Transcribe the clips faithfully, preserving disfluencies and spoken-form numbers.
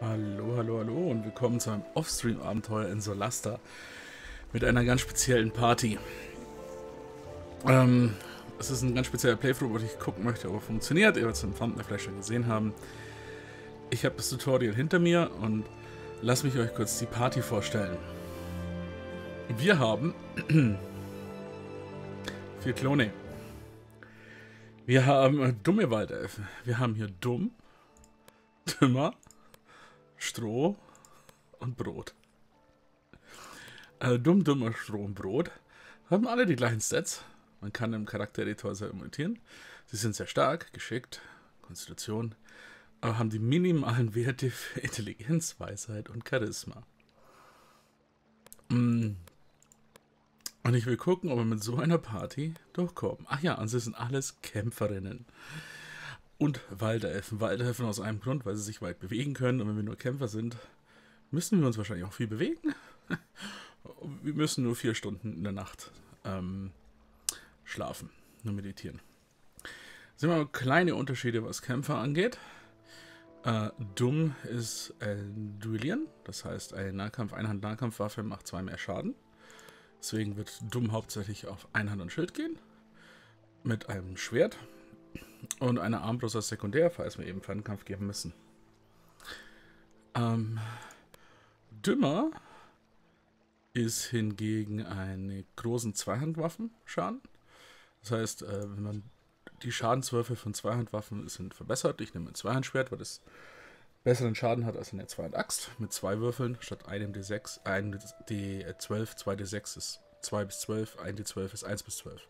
Hallo, hallo, hallo und willkommen zu einem Offstream-Abenteuer in Solasta mit einer ganz speziellen Party. Ähm, es ist ein ganz spezieller Playthrough, wo ich gucken möchte, ob er funktioniert. Ihr werdet es im Thumbnail vielleicht schon gesehen haben. Ich habe das Tutorial hinter mir und lasst mich euch kurz die Party vorstellen. Wir haben vier Klone. Wir haben dumme Waldelfen. Wir haben hier Dumm, Dümmer, Stroh und Brot. Äh, Dumm, Dümmer, Stroh und Brot haben alle die gleichen Stats. Man kann im Charaktereditor sehr imitieren. Sie sind sehr stark, geschickt, Konstitution, aber haben die minimalen Werte für Intelligenz, Weisheit und Charisma. Und ich will gucken, ob wir mit so einer Party durchkommen. Ach ja, und sie sind alles Kämpferinnen. Und Waldelfen. Waldelfen aus einem Grund, weil sie sich weit bewegen können. Und wenn wir nur Kämpfer sind, müssen wir uns wahrscheinlich auch viel bewegen. Wir müssen nur vier Stunden in der Nacht ähm, schlafen, nur meditieren. Sind wir kleine Unterschiede, was Kämpfer angeht. Äh, dumm ist ein Duellieren. Das heißt, eine Nahkampf, Einhand-Nahkampfwaffe macht zwei mehr Schaden. Deswegen wird Dumm hauptsächlich auf Einhand und Schild gehen. Mit einem Schwert. Und eine Armbrust als Sekundär, falls wir eben Fernkampf geben müssen. Ähm, Dümmer ist hingegen eine großen Zweihandwaffen-Schaden. Das heißt, äh, wenn man die Schadenswürfe von Zweihandwaffen sind verbessert. Ich nehme ein Zweihandschwert, weil das besseren Schaden hat als eine Zweihandaxt. Mit zwei Würfeln statt einem D sechs, einem D zwölf, zwei D sechs ist zwei bis zwölf, ein D zwölf ist eins bis zwölf.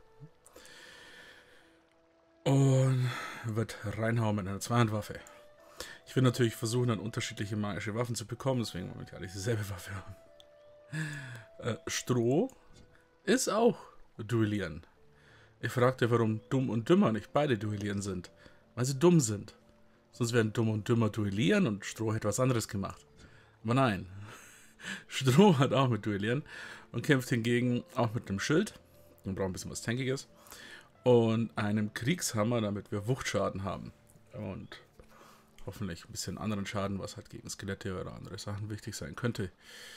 Und wird reinhauen mit einer Zweihandwaffe. Ich will natürlich versuchen, dann unterschiedliche magische Waffen zu bekommen, deswegen wollen wir alle dieselbe Waffe haben. Äh, Stroh ist auch Duellieren. Ich fragte, warum Dumm und Dümmer nicht beide Duellieren sind. Weil sie dumm sind. Sonst wären Dumm und Dümmer duellieren und Stroh hätte was anderes gemacht. Aber nein. Stroh hat auch mit Duellieren und kämpft hingegen auch mit einem Schild. Wir brauchen ein bisschen was Tankiges. Und einem Kriegshammer, damit wir Wuchtschaden haben. Und hoffentlich ein bisschen anderen Schaden, was halt gegen Skelette oder andere Sachen wichtig sein könnte.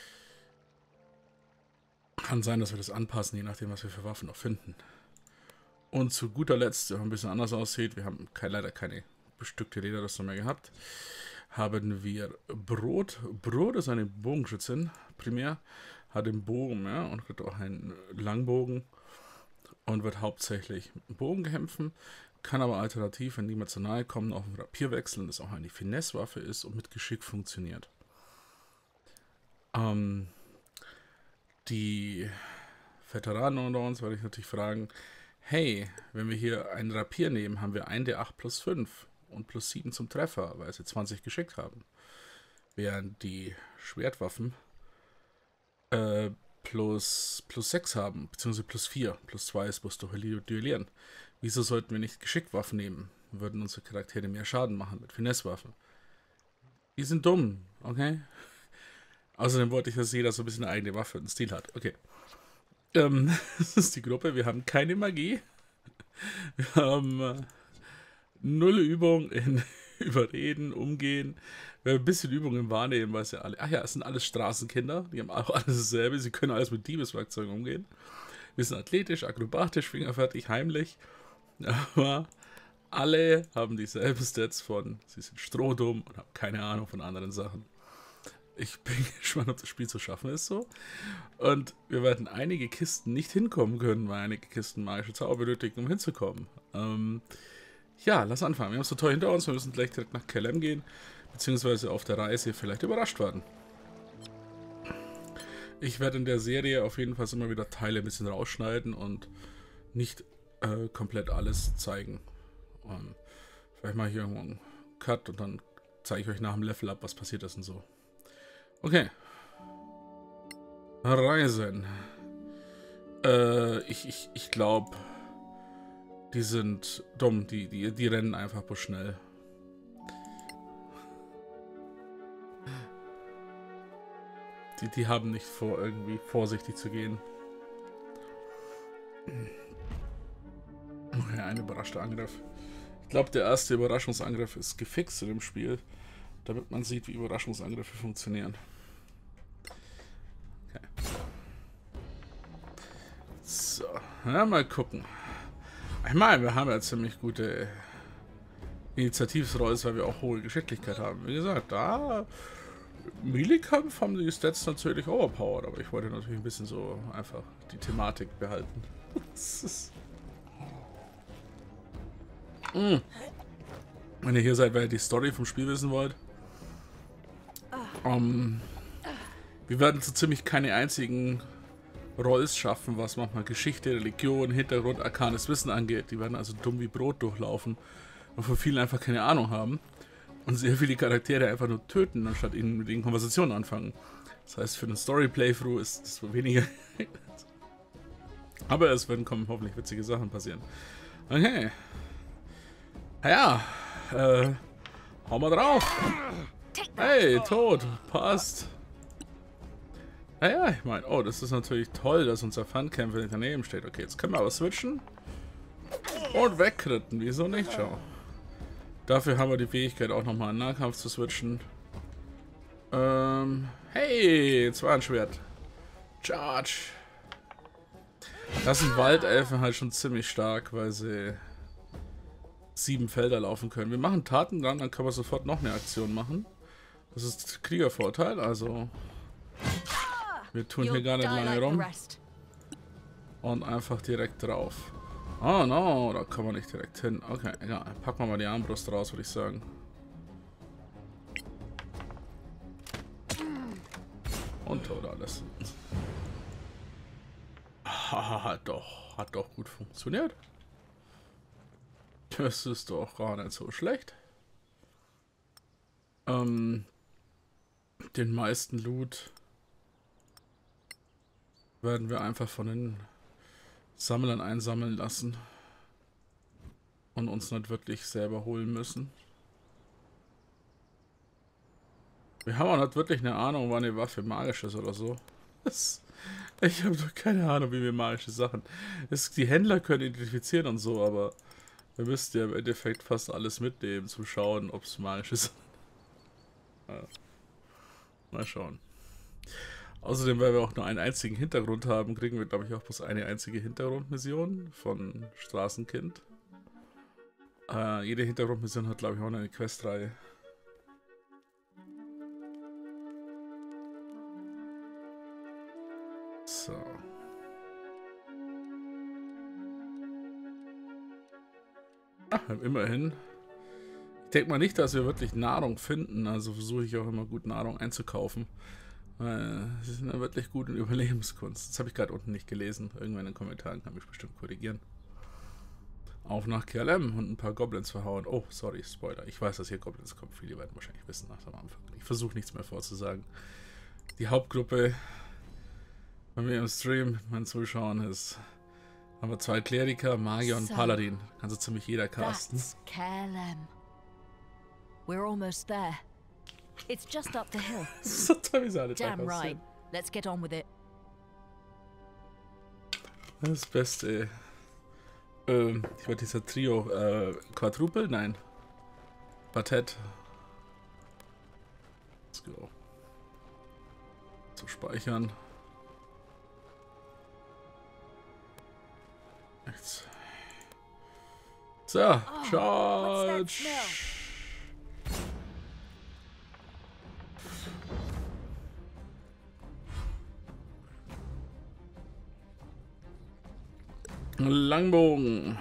Kann sein, dass wir das anpassen, je nachdem, was wir für Waffen noch finden. Und zu guter Letzt, der ein bisschen anders aussieht, wir haben keine, leider keine bestückte Lederrüstung mehr gehabt, haben wir Brot. Brot ist eine Bogenschützin, primär, hat den Bogen, ja, und hat auch einen Langbogen und wird hauptsächlich mit dem Bogen kämpfen, kann aber alternativ, wenn niemand zu nahe kommt, auch ein Rapier wechseln, das auch eine Finesse-Waffe ist und mit Geschick funktioniert. Ähm, die Veteranen unter uns werde ich natürlich fragen, hey, wenn wir hier einen Rapier nehmen, haben wir ein D acht plus fünf und plus sieben zum Treffer, weil sie zwanzig geschickt haben. Während die Schwertwaffen äh, plus, plus sechs haben, beziehungsweise plus vier, plus zwei ist bloß durch Duellieren. Wieso sollten wir nicht Geschickwaffen nehmen? Würden unsere Charaktere mehr Schaden machen mit Finesse-Waffen. Die sind dumm, okay? Außerdem wollte ich, dass jeder so ein bisschen eine eigene Waffe und Stil hat. Okay. Ähm, das ist die Gruppe. Wir haben keine Magie. Wir haben äh, null Übung in Überreden, Umgehen. Wir haben ein bisschen Übung im Wahrnehmen, weil es ja alle. Ach ja, es sind alles Straßenkinder. Die haben auch alles dasselbe. Sie können alles mit Diebeswerkzeugen umgehen. Wir sind athletisch, akrobatisch, fingerfertig, heimlich. Aber alle haben dieselben Stats von. Sie sind strohdumm und haben keine Ahnung von anderen Sachen. Ich bin gespannt, ob das Spiel zu schaffen ist so. Und wir werden einige Kisten nicht hinkommen können, weil einige Kisten magische Zauber benötigen, um hinzukommen. Ähm, ja, lass anfangen. Wir haben es so toll hinter uns. Wir müssen gleich direkt nach Kelem gehen. Beziehungsweise auf der Reise vielleicht überrascht werden. Ich werde in der Serie auf jeden Fall immer wieder Teile ein bisschen rausschneiden und nicht äh, komplett alles zeigen. Ähm, vielleicht mache ich irgendwo einen Cut und dann zeige ich euch nach dem Level ab, was passiert ist und so. Okay. Reisen. Äh, ich, ich, ich glaube, die sind dumm. Die, die, die rennen einfach bloß schnell. Die, die haben nicht vor, irgendwie vorsichtig zu gehen. Okay, ein überraschter Angriff. Ich glaube, der erste Überraschungsangriff ist gefixt in dem Spiel. damit man sieht, wie Überraschungsangriffe funktionieren. Okay. So, ja, mal gucken. Ich meine, wir haben ja ziemlich gute Initiativsrolls, weil wir auch hohe Geschicklichkeit haben. Wie gesagt, da Melee-Kampf haben die Stats natürlich overpowered, aber ich wollte natürlich ein bisschen so einfach die Thematik behalten. mm. Wenn ihr hier seid, weil ihr die Story vom Spiel wissen wollt. Um, wir werden so ziemlich keine einzigen Rolls schaffen, was manchmal Geschichte, Religion, Hintergrund, arkanes Wissen angeht. Die werden also dumm wie Brot durchlaufen und von vielen einfach keine Ahnung haben und sehr viele Charaktere einfach nur töten, anstatt ihnen mit ihnen Konversationen anfangen. Das heißt, für den Story-Playthrough ist das weniger. Aber es werden kommen hoffentlich witzige Sachen passieren. Okay. Ja, äh, hau mal drauf. Hey, tot, passt. Naja, ich meine, oh, das ist natürlich toll, dass unser Funkämpfer daneben steht. Okay, jetzt können wir aber switchen. Und wegkritten, wieso nicht? Schau. Dafür haben wir die Fähigkeit, auch nochmal in Nahkampf zu switchen. Ähm, hey, jetzt war ein Schwert. Charge. Das sind Waldelfen halt schon ziemlich stark, weil sie sieben Felder laufen können. Wir machen Taten dran, dann können wir sofort noch eine Aktion machen. Das ist Kriegervorteil, also wir tun hier gar nicht lange rum. Und einfach direkt drauf. Oh no, da kommen wir nicht direkt hin. Okay, ja, packen wir mal die Armbrust raus, würde ich sagen. Und tot alles. Hat doch, hat doch gut funktioniert. Das ist doch gar nicht so schlecht. Ähm, den meisten Loot werden wir einfach von den Sammlern einsammeln lassen und uns nicht wirklich selber holen müssen. Wir haben auch nicht wirklich eine Ahnung, wann eine Waffe magisch ist oder so. Das, ich habe doch keine Ahnung, wie wir magische Sachen. Das, die Händler können identifizieren und so, aber wir müssten ja im Endeffekt fast alles mitnehmen, zum Schauen, ob es magisch ist. Ja. Mal schauen. Außerdem, weil wir auch nur einen einzigen Hintergrund haben, kriegen wir, glaube ich, auch bloß eine einzige Hintergrundmission von Straßenkind. Äh, jede Hintergrundmission hat, glaube ich, auch eine Questreihe. So. Ach, immerhin. Ich denke mal nicht, dass wir wirklich Nahrung finden, also versuche ich auch immer gut Nahrung einzukaufen. Sie sind ja wirklich gut in Überlebenskunst. Das habe ich gerade unten nicht gelesen. Irgendwann in den Kommentaren kann ich bestimmt korrigieren. Auf nach K L M und ein paar Goblins verhauen. Oh, sorry, Spoiler. Ich weiß, dass hier Goblins kommen. Viele werden wahrscheinlich wissen nach dem Anfang. Ich versuche nichts mehr vorzusagen. Die Hauptgruppe bei mir im Stream mit meinen Zuschauern ist, haben wir zwei Kleriker, Magier und Paladin. Kann so ziemlich jeder casten. That's K L M. We're almost there. It's just up the hill. So toll, wie sie alle Damn right. Let's get on with it. Das Beste. Ähm, ich wollte dieser Trio. Äh, Quadruple? Nein. Quartett. Let's go. Zu speichern. Nichts. So, Oh, Charge. Langbogen.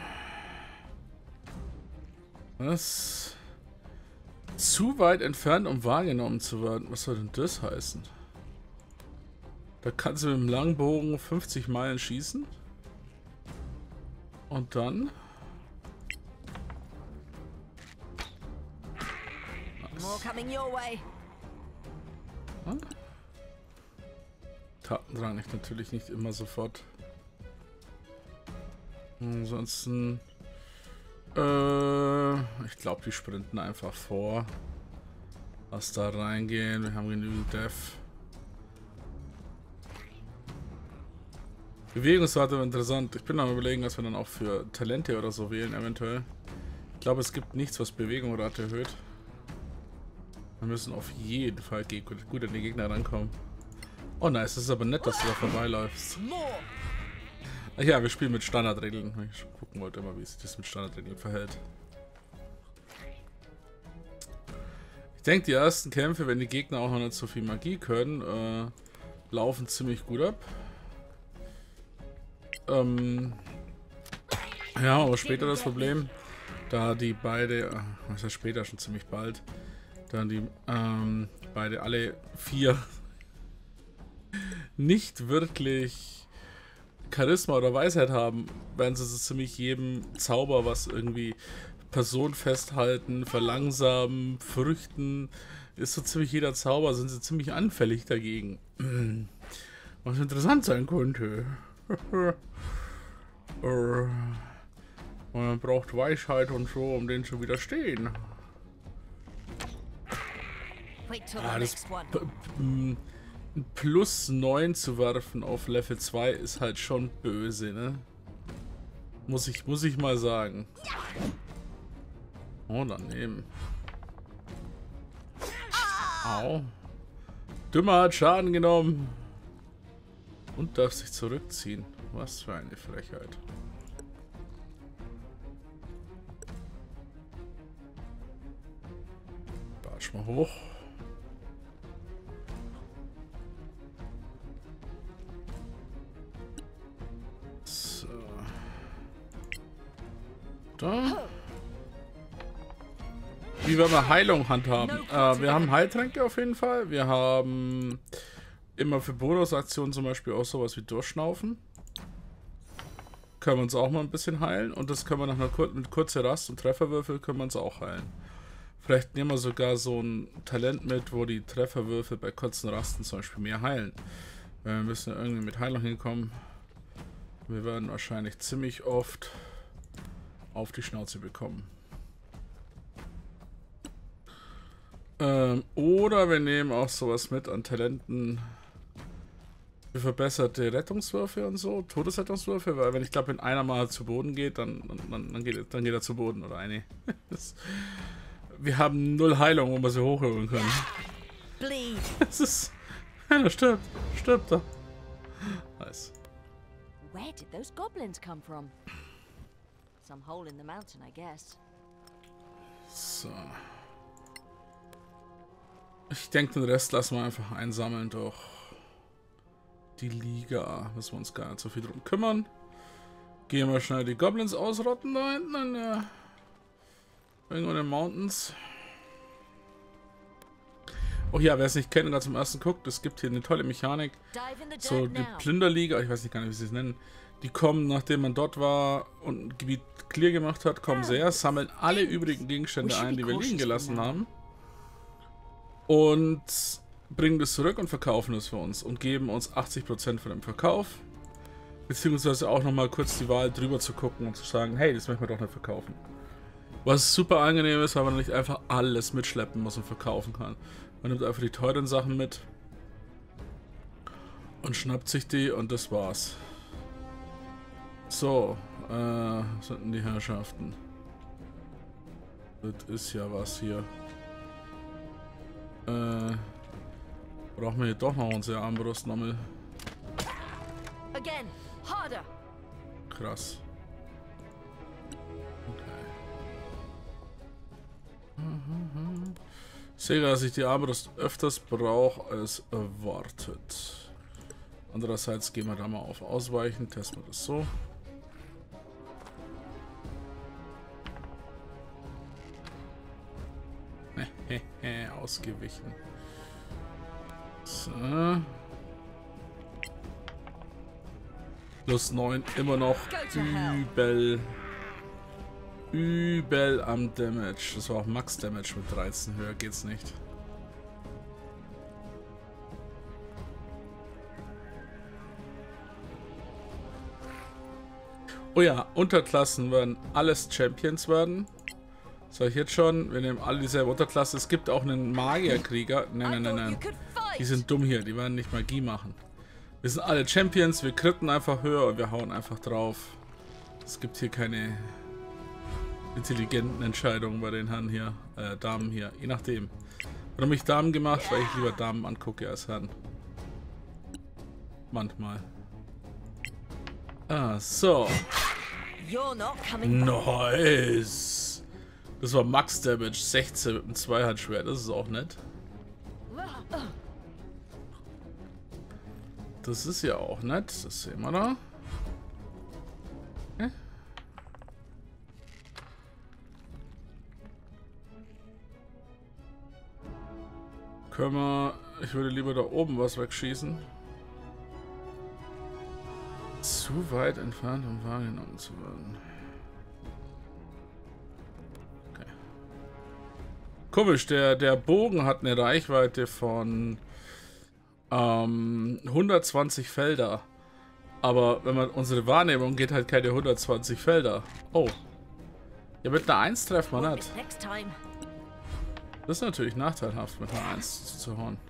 Was? Zu weit entfernt, um wahrgenommen zu werden. Was soll denn das heißen? Da kannst du mit dem Langbogen fünfzig Meilen schießen. Und dann... More coming your way. Hm? Tatendrang ich natürlich nicht immer sofort. Ansonsten, äh, ich glaube, die sprinten einfach vor. Lass da reingehen, wir haben genügend Def. Bewegungsrate war interessant. Ich bin am Überlegen, dass wir dann auch für Talente oder so wählen, eventuell. Ich glaube, es gibt nichts, was Bewegungsrate erhöht. Wir müssen auf jeden Fall gut an die Gegner rankommen. Oh nice, das ist aber nett, dass du da vorbeiläufst. Ach ja, wir spielen mit Standardregeln. Ich gucken wollte immer, wie sich das mit Standardregeln verhält. Ich denke, die ersten Kämpfe, wenn die Gegner auch noch nicht so viel Magie können, äh, laufen ziemlich gut ab. Ähm, ja, aber später das Problem, da die beide, was heißt später, schon ziemlich bald, da die ähm, beide alle vier nicht wirklich Charisma oder Weisheit haben, werden sie so ziemlich jedem Zauber, was irgendwie Person festhalten, verlangsamen, früchten, ist so ziemlich jeder Zauber, sind sie ziemlich anfällig dagegen. Was interessant sein könnte. Man braucht Weisheit und so, um den zu widerstehen. Ah, das plus neun zu werfen auf Level zwei ist halt schon böse, ne? Muss ich, muss ich mal sagen. Oh, daneben. Au. Dümmer hat Schaden genommen. Und darf sich zurückziehen. Was für eine Frechheit. Batsch mal hoch. So. Da. Wie werden wir Heilung handhaben? Äh, wir haben Heiltränke auf jeden Fall. Wir haben immer für Bonusaktionen zum Beispiel auch sowas wie Durchschnaufen. Können wir uns auch mal ein bisschen heilen. Und das können wir nach einer Kur mit kurzer Rast und Trefferwürfel können wir uns auch heilen. Vielleicht nehmen wir sogar so ein Talent mit, wo die Trefferwürfel bei kurzen Rasten zum Beispiel mehr heilen. Weil wir müssen ja irgendwie mit Heilung hinkommen. Wir werden wahrscheinlich ziemlich oft auf die Schnauze bekommen. Ähm, oder wir nehmen auch sowas mit an Talenten für verbesserte Rettungswürfe und so, Todesrettungswürfe, weil wenn ich glaube, wenn einer mal zu Boden geht, dann, dann, dann, geht, dann geht er zu Boden oder eine. Das, wir haben null Heilung, wo wir sie hochholen können. Das ist... Einer stirbt. Stirbt da. Nice. Where did those goblins come from? Some hole in the mountain, I guess. So. Ich denke, den Rest lassen wir einfach einsammeln durch die Liga. Müssen wir uns gar nicht so viel drum kümmern. Gehen wir schnell die Goblins ausrotten da hinten an der... irgendwo in den Mountains. Oh ja, wer es nicht kennt und gerade zum ersten guckt, es gibt hier eine tolle Mechanik. So die Plünderliga, ich weiß nicht gar nicht, wie sie es nennen. Die kommen, nachdem man dort war und ein Gebiet clear gemacht hat, kommen sie her, sammeln alle übrigen Gegenstände ein, die wir liegen gelassen haben. Und bringen das zurück und verkaufen es für uns und geben uns achtzig Prozent von dem Verkauf. Beziehungsweise auch nochmal kurz die Wahl drüber zu gucken und zu sagen, hey, das möchten wir doch nicht verkaufen. Was super angenehm ist, weil man nicht einfach alles mitschleppen muss und verkaufen kann. Man nimmt einfach die teuren Sachen mit und schnappt sich die und das war's. So, äh, was sind denn die Herrschaften? Das ist ja was hier. Äh, brauchen wir hier doch noch unsere Armbrust nochmal. Krass. Ich sehe, dass ich die Armbrust öfters brauche als erwartet. Andererseits gehen wir da mal auf Ausweichen, testen wir das so. Ausgewichen. So. Plus neun, immer noch übel. Übel am Damage. Das war auch Max Damage mit dreizehn, höher geht's nicht. Oh ja, Unterklassen werden alles Champions werden. Sag ich jetzt schon, wir nehmen alle dieselbe Unterklasse. Es gibt auch einen Magierkrieger. Nein, nein, nein, nein. Die sind dumm hier, die werden nicht Magie machen. Wir sind alle Champions, wir kritten einfach höher und wir hauen einfach drauf. Es gibt hier keine intelligenten Entscheidungen bei den Herren hier, äh, Damen hier, je nachdem. Warum ich Damen gemacht? Weil ich lieber Damen angucke als Herren. Manchmal. Ah, so. Nice. Das war Max Damage. sechzehn mit dem Zweihandschwert. Das ist auch nett. Das ist ja auch nett. Das sehen wir da. Okay. Können wir... Ich würde lieber da oben was wegschießen. Zu weit entfernt, um wahrgenommen zu werden. Okay. Komisch, der, der Bogen hat eine Reichweite von ähm, hundertzwanzig Felder. Aber wenn man unsere Wahrnehmung geht, halt keine hundertzwanzig Felder. Oh. Ja, mit einer eins treffen wir nicht. Das ist natürlich nachteilhaft, mit einer eins zu hauen.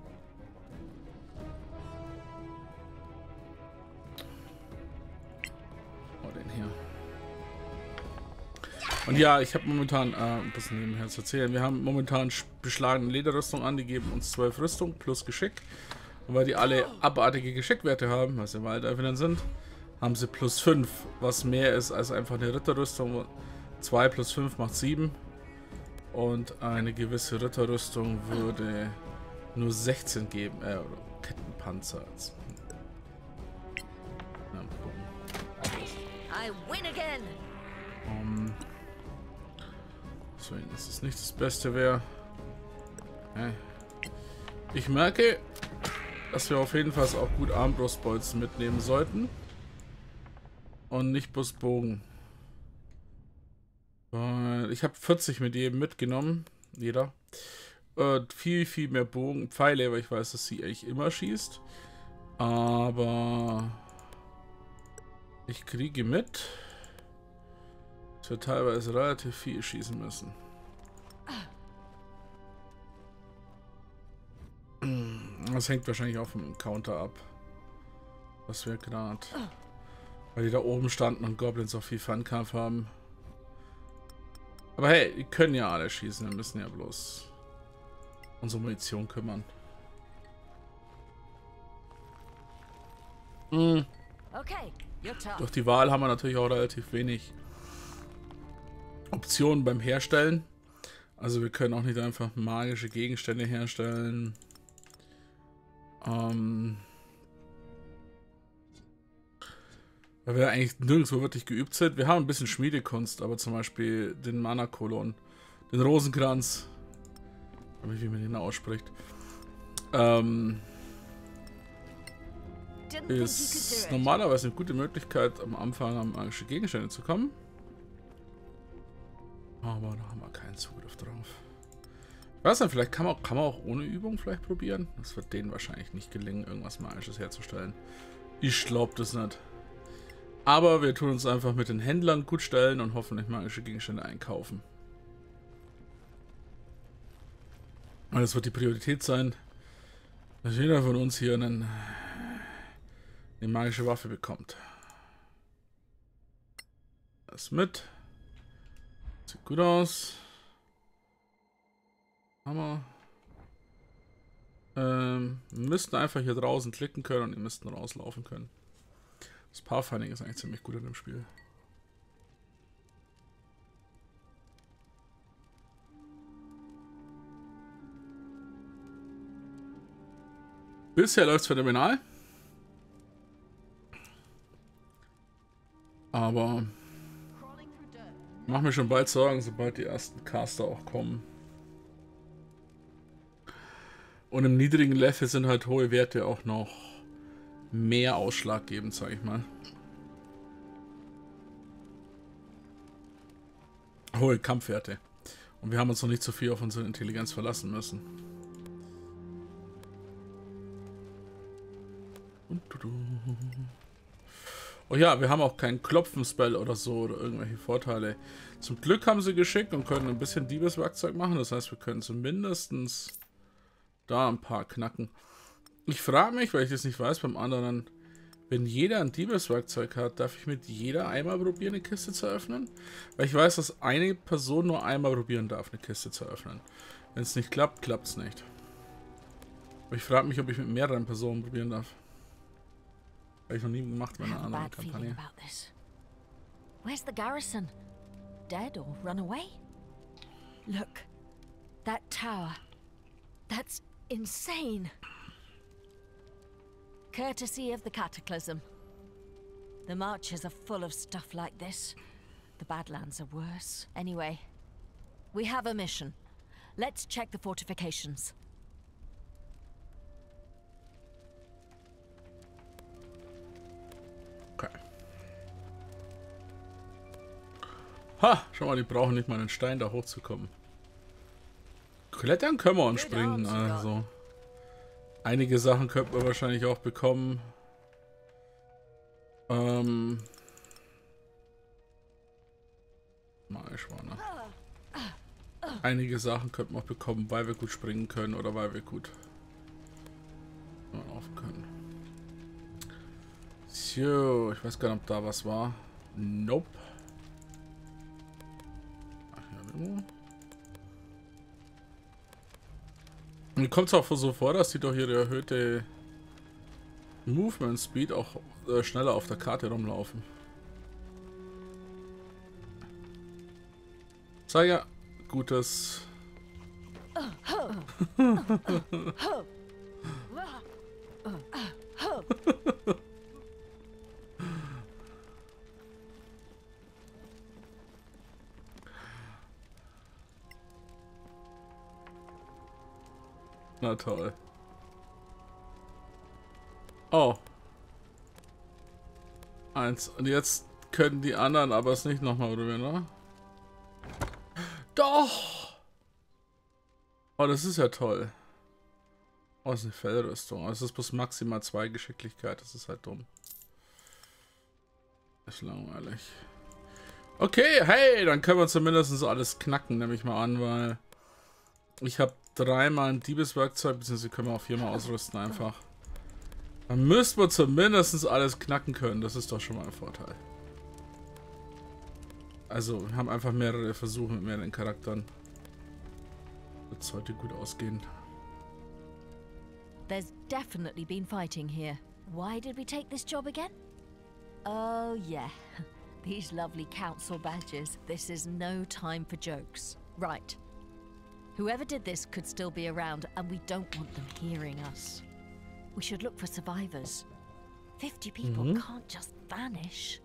Und ja, ich habe momentan, äh, ein bisschen nebenher zu erzählen, wir haben momentan beschlagene Lederrüstung an, die geben uns zwölf Rüstung plus Geschick. Und weil die alle abartige Geschickwerte haben, was ja Waldelfinnen sind, haben sie plus fünf, was mehr ist als einfach eine Ritterrüstung. zwei plus fünf macht sieben. Und eine gewisse Ritterrüstung würde nur sechzehn geben, äh, Kettenpanzer. Ja, mal gucken. I win again. Um, Deswegen ist es nicht das Beste wäre. Ich merke, dass wir auf jeden Fall auch gut Armbrustbolzen mitnehmen sollten. Und nicht bloß Bogen. Weil ich habe vierzig mit jedem mitgenommen. Jeder. Und viel, viel mehr Bogen. Pfeile, weil ich weiß, dass sie eigentlich immer schießt. Aber ich kriege mit, dass wir teilweise relativ viel schießen müssen. Das hängt wahrscheinlich auch vom Counter ab. Was wir gerade... Weil die da oben standen und Goblins auch viel Fernkampf haben. Aber hey, die können ja alle schießen. Wir müssen ja bloß unsere Munition kümmern. Mhm. Okay. Durch die Wahl haben wir natürlich auch relativ wenig Optionen beim Herstellen. Also wir können auch nicht einfach magische Gegenstände herstellen. Ähm, weil wir eigentlich nirgendwo wirklich geübt sind. Wir haben ein bisschen Schmiedekunst, aber zum Beispiel den Mana-Kolon, den Rosenkranz, wie man den ausspricht, ähm, ist normalerweise eine gute Möglichkeit, am Anfang an magische Gegenstände zu kommen. Aber da haben wir keinen Zugriff drauf. Ich weiß nicht, vielleicht kann man, kann man auch ohne Übung vielleicht probieren. Das wird denen wahrscheinlich nicht gelingen, irgendwas Magisches herzustellen. Ich glaube das nicht. Aber wir tun uns einfach mit den Händlern gut stellen und hoffentlich magische Gegenstände einkaufen. Und das wird die Priorität sein, dass jeder von uns hier einen, eine magische Waffe bekommt. Das mit. Sieht gut aus. Hammer. Ähm, wir müssten einfach hier draußen klicken können und ihr müssten rauslaufen können. Das Pathfinding ist eigentlich ziemlich gut in dem Spiel. Bisher läuft es phänomenal. Aber mach mir schon bald Sorgen, sobald die ersten Caster auch kommen. Und im niedrigen Level sind halt hohe Werte auch noch mehr ausschlaggebend, sage ich mal. Hohe Kampfwerte. Und wir haben uns noch nicht so viel auf unsere Intelligenz verlassen müssen. Oh ja, wir haben auch keinen Klopfen-Spell oder so oder irgendwelche Vorteile. Zum Glück haben sie geschickt und können ein bisschen Diebeswerkzeug machen. Das heißt, wir können zumindest da ein paar knacken. Ich frage mich, weil ich das nicht weiß beim anderen, wenn jeder ein Diebeswerkzeug hat, darf ich mit jeder einmal probieren, eine Kiste zu öffnen? Weil ich weiß, dass eine Person nur einmal probieren darf, eine Kiste zu öffnen. Wenn es nicht klappt, klappt es nicht. Aber ich frage mich, ob ich mit mehreren Personen probieren darf. Habe ich noch nie gemacht bei einer anderen Kampagne. Where's the garrison? Dead or run away? Look, that tower. That's insane. Courtesy of the Cataclysm. The marches are full of stuff like this. The Badlands are worse. Anyway, we have a mission. Let's check the fortifications. Okay. Ha, schau mal, die brauchen nicht mal einen Stein, da hochzukommen. Klettern können wir und springen, also. Einige Sachen könnten wir wahrscheinlich auch bekommen. Ähm. Mal Schwaner. Einige Sachen könnten wir auch bekommen, weil wir gut springen können oder weil wir gut laufen können. So, ich weiß gar nicht, ob da was war. Nope. Ach, ja, mir kommt es auch so vor, dass die doch ihre erhöhte Movement Speed auch äh, schneller auf der Karte rumlaufen. Sag ja, gutes. Na toll. Oh. Eins. Und jetzt können die anderen aber es nicht nochmal rüber, ne? Doch! Oh, das ist ja toll. Oh, das ist eine Fellrüstung. Es ist bloß maximal zwei Geschicklichkeit. Das ist halt dumm. Das ist langweilig. Okay, hey, dann können wir zumindest alles knacken, nehme ich mal an, weil ich habe dreimal ein Diebeswerkzeug, beziehungsweise können wir auch viermal ausrüsten einfach. Dann müssten wir zumindest alles knacken können. Das ist doch schon mal ein Vorteil. Also, wir haben einfach mehrere Versuche mit mehreren Charakteren. Wird sollte gut ausgehen. There's definitely been fighting here. Why did we take this job again? Oh yeah, these lovely council badges. This is no time for jokes. Right. Whoever did this could still be around, and we don't want them hearing us. We should look for survivors. Fifty people mm-hmm. can't just vanish.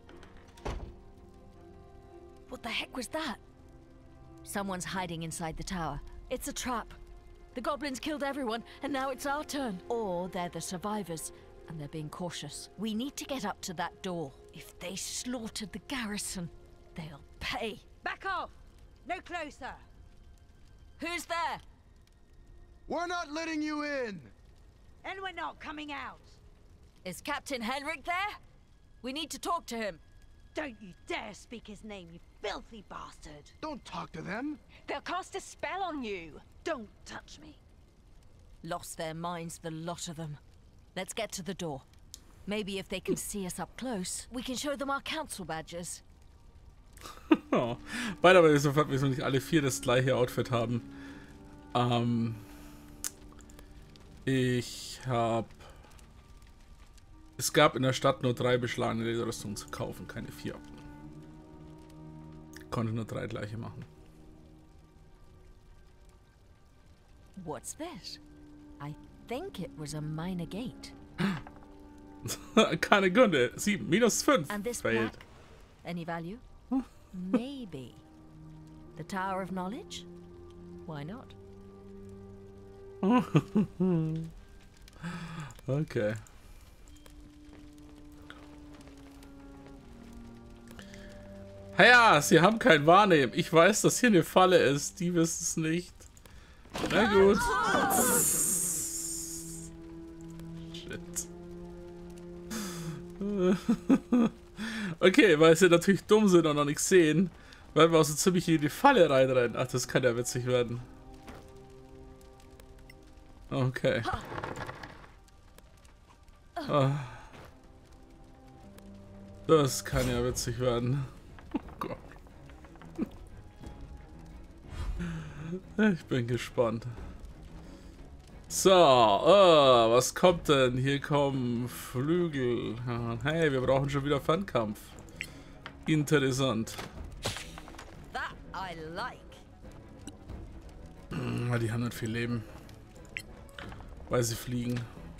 What the heck was that? Someone's hiding inside the tower. It's a trap. The goblins killed everyone, and now it's our turn. Or they're the survivors, and they're being cautious. We need to get up to that door. If they slaughtered the garrison, they'll pay. Back off! No closer! Who's there? We're not letting you in! And we're not coming out! Is Captain Henrik there? We need to talk to him. Don't you dare speak his name, you filthy bastard! Don't talk to them! They'll cast a spell on you! Don't touch me! Lost their minds, the lot of them. Let's get to the door. Maybe if they can see us up close, we can show them our council badges. Oh. By the way, so wir so nicht alle vier das gleiche Outfit haben. Ähm, ich habe... Es gab in der Stadt nur drei beschlagene Lederrüstungen zu kaufen, keine vier. Ich konnte nur drei gleiche machen. What's this? I think it was a minor gate. Keine Gunde. sieben, minus fünf. And this plaque? Any value? Maybe. The Tower of Knowledge? Why not? Okay. Ja, sie haben kein Wahrnehmen. Ich weiß, dass hier eine Falle ist. Die wissen es nicht. Na gut. Shit. Okay, weil sie natürlich dumm sind und noch nichts sehen, weil wir auch so ziemlich in die Falle reinrennen. Ach, das kann ja witzig werden. Okay. Ah. Das kann ja witzig werden. Oh Gott. Ich bin gespannt. So, oh, was kommt denn? Hier kommen Flügel. Hey, wir brauchen schon wieder Fernkampf. Interessant. That I like. Die haben nicht viel Leben. Weil sie fliegen.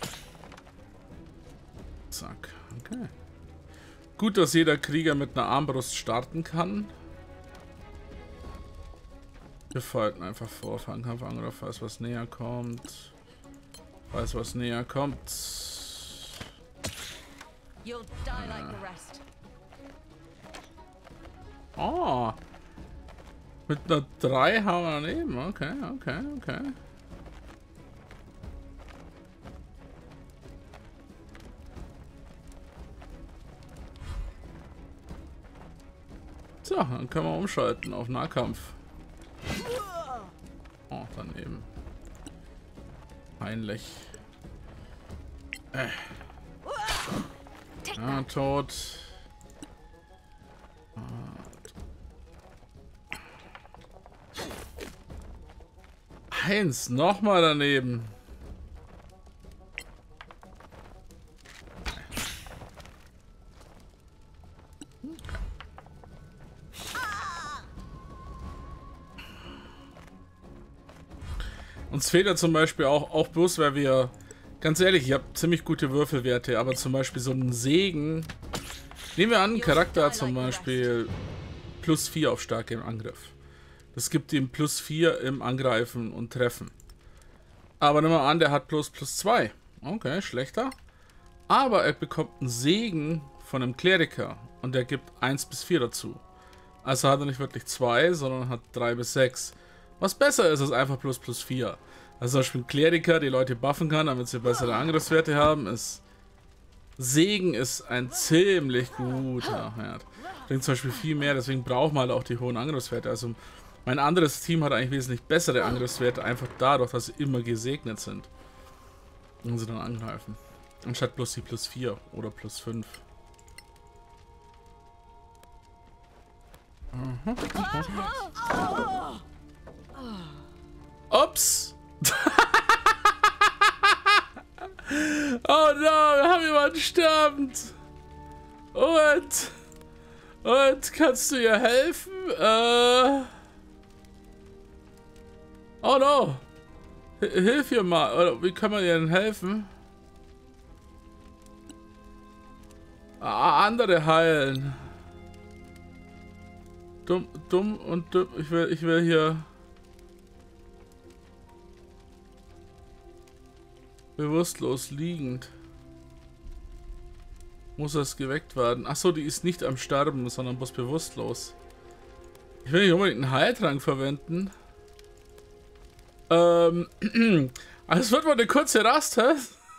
Zack. Okay. Gut, dass jeder Krieger mit einer Armbrust starten kann. Wir folgen einfach vor. Fernkampfangriff, falls was näher kommt. Falls was näher kommt. You'll die like the rest. Oh. Mit einer drei haben wir daneben. Okay, okay, okay. So, dann können wir umschalten auf Nahkampf. Oh, daneben. Peinlich. Äh. Ah, tot. Eins, nochmal daneben. Uns fehlt ja zum Beispiel auch, auch bloß, weil wir, ganz ehrlich, ich habe ziemlich gute Würfelwerte, aber zum Beispiel so einen Segen. Nehmen wir an, ein Charakter hat zum Beispiel plus vier auf starke im Angriff. Das gibt ihm plus vier im Angreifen und Treffen. Aber nehmen wir an, der hat plus plus zwei. Okay, schlechter. Aber er bekommt einen Segen von einem Kleriker und der gibt eins bis vier dazu. Also hat er nicht wirklich zwei, sondern hat drei bis sechs. Was besser ist als einfach plus plus vier. Also zum Beispiel ein Kleriker, die Leute buffen kann, damit sie bessere Angriffswerte haben, ist... Segen ist ein ziemlich guter Wert. Bringt zum Beispiel viel mehr, deswegen braucht man halt auch die hohen Angriffswerte. Also mein anderes Team hat eigentlich wesentlich bessere Angriffswerte, einfach dadurch, dass sie immer gesegnet sind. Und sie dann angreifen. Anstatt plus die plus vier oder plus fünf. Mhm. Ups! Oh no, wir haben jemanden sterbend. Und... Und, kannst du ihr helfen? Äh... Oh no! H Hilf ihr mal. Oder wie kann man ihr denn helfen? Ah, andere heilen. Dumm, dumm und dumm. Ich will, ich will hier... Bewusstlos liegend. Muss das geweckt werden? Achso, die ist nicht am Sterben, sondern bloß bewusstlos. Ich will nicht unbedingt einen Heiltrank verwenden. Ähm, also es wird mal eine kurze Rast, hä?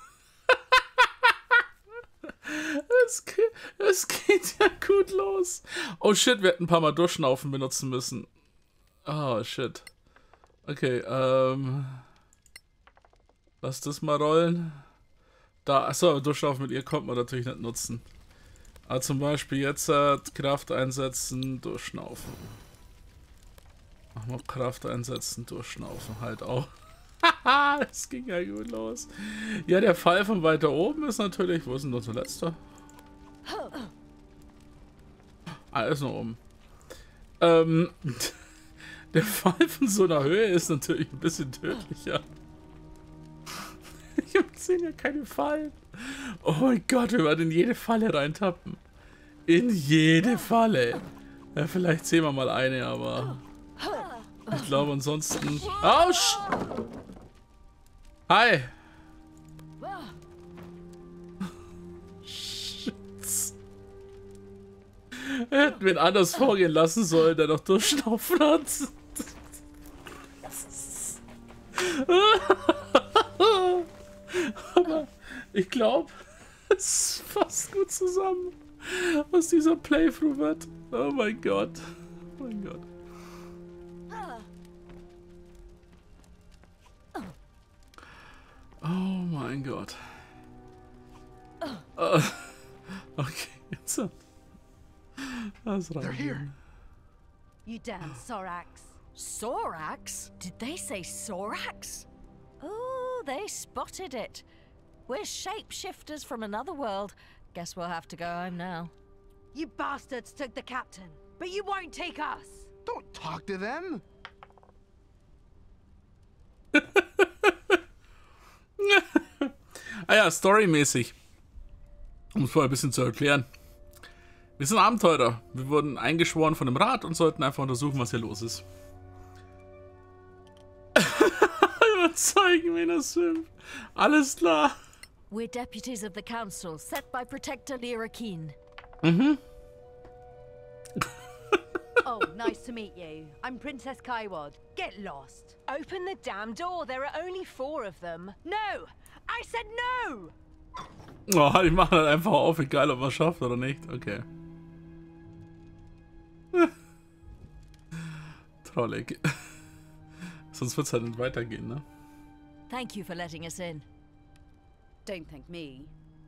es, geht, es geht ja gut los. Oh shit, wir hätten ein paar Mal Durchschnaufen benutzen müssen. Oh shit. Okay, ähm... Lass das mal rollen. Da, achso, Durchlaufen mit ihr kommt man natürlich nicht nutzen. Aber zum Beispiel jetzt äh, Kraft einsetzen, durchschnaufen. Machen wir Kraft einsetzen, durchschnaufen halt auch. Haha, das ging ja gut los. Ja, der Fall von weiter oben ist natürlich... Wo ist denn unser letzter? Ah, ist noch oben. Ähm, der Fall von so einer Höhe ist natürlich ein bisschen tödlicher. Ich sehen ja keine Fallen. Oh mein Gott, wir werden in jede Falle reintappen. In jede Falle. Ja, vielleicht sehen wir mal eine, aber... Ich glaube ansonsten... Autsch! Hi! Shit. Hätten wir ihn anders vorgehen lassen sollen, der noch durchschnaufen hat. Aber ich glaube, es passt gut zusammen, was dieser Playthrough wird. Oh mein Gott. Oh mein Gott. Oh mein Gott. Uh, okay, jetzt. Das They're here. You damn Sorax. Sorax? Did they say Sorax? Oh, they spotted it. We're shapeshifters from another world. Guess we'll have to go home now. You bastards took the captain, but you won't take us. Don't talk to them. Ah ja, storymäßig. Um es vorher ein bisschen zu erklären. Wir sind Abenteurer. Wir wurden eingeschworen von dem Rat und sollten einfach untersuchen, was hier los ist. Überzeugen, wen das sind. Alles klar. We're deputies of the council, set by Protector Lyra Keen. Mhm. Oh, nice to meet you. I'm Princess Kaiwad. Get lost. Open the damn door. There are only four of them. No! I said no! Oh, die machen halt einfach auf, egal ob man es schafft oder nicht. Okay. Trollig. Sonst wird es halt nicht weitergehen, ne? Thank you for letting us in. Don't thank me.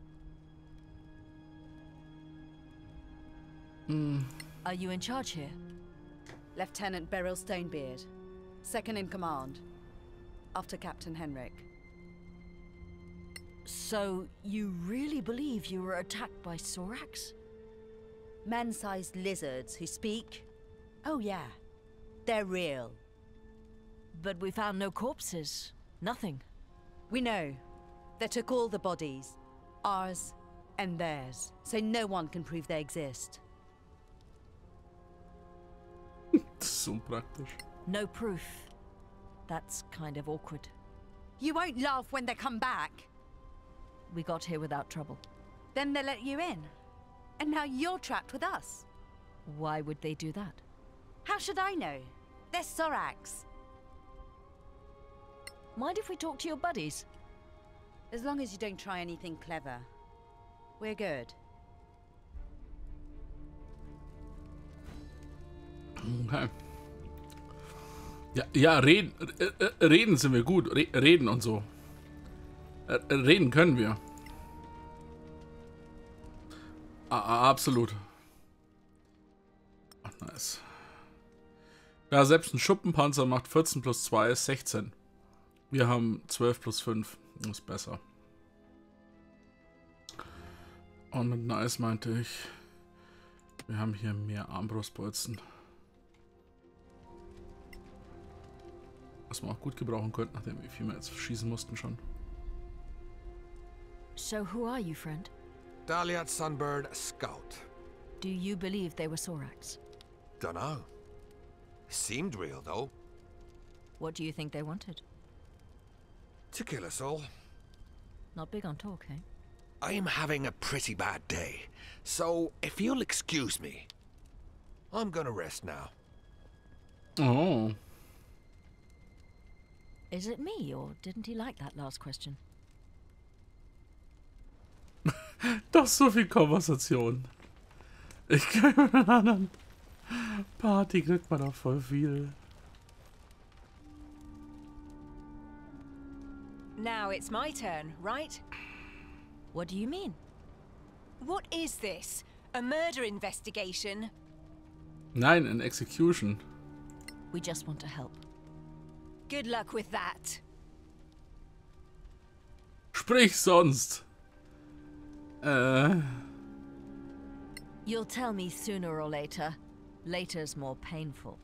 Are you in charge here? Lieutenant Beryl Stonebeard, second in command, after Captain Henrik. So, you really believe you were attacked by Sorax? Man-sized lizards who speak? Oh yeah, they're real. But we found no corpses. Nothing. We know. They took all the bodies, ours and theirs, so no one can prove they exist. Das ist unpraktisch. No proof. That's kind of awkward. You won't laugh when they come back. We got here without trouble. Then they let you in. And now you're trapped with us. Why would they do that? How should I know? They're Sorax. Mind if we talk to your buddies? As long as you don't try anything clever. We're good. Okay. Ja, ja, reden, äh, reden sind wir gut. Re reden und so. Äh, reden können wir. A absolut. Ach, nice. Ja, selbst ein Schuppenpanzer macht vierzehn plus zwei ist sechzehn. Wir haben zwölf plus fünf. Das ist besser. Und mit nice meinte ich, wir haben hier mehr Armbrustbolzen. Was wir auch gut gebrauchen könnten, nachdem wie viel wir jetzt schießen mussten schon. So who are you, friend? Daliat Sunbird Scout. Do you believe they were Sorax? Dunno. Seemed real, though. What do you think they wanted? To kill us all. Not big on talk, eh? I'm having a pretty bad day, so if you'll excuse me, I'm gonna rest now. Oh. Is it me, or didn't he like that last question? Doch so viel Konversation. Ich kann mit einer anderen Party kriegt man doch voll viel. Now it's my turn, right? What do you mean? What is this? A murder investigation? Nein, in Execution. We just want to help. Good luck with that. Sprich sonst. Äh. You'll tell me sooner or later. Later's more painful.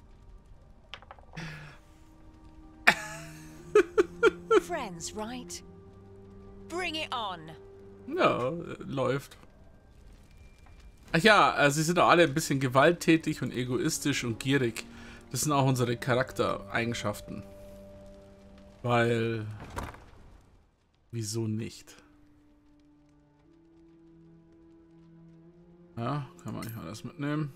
Friends, right? Bring it on. Ja, läuft. Ach ja, also sie sind auch alle ein bisschen gewalttätig und egoistisch und gierig. Das sind auch unsere Charaktereigenschaften. Weil... Wieso nicht? Ja, kann man nicht alles mitnehmen.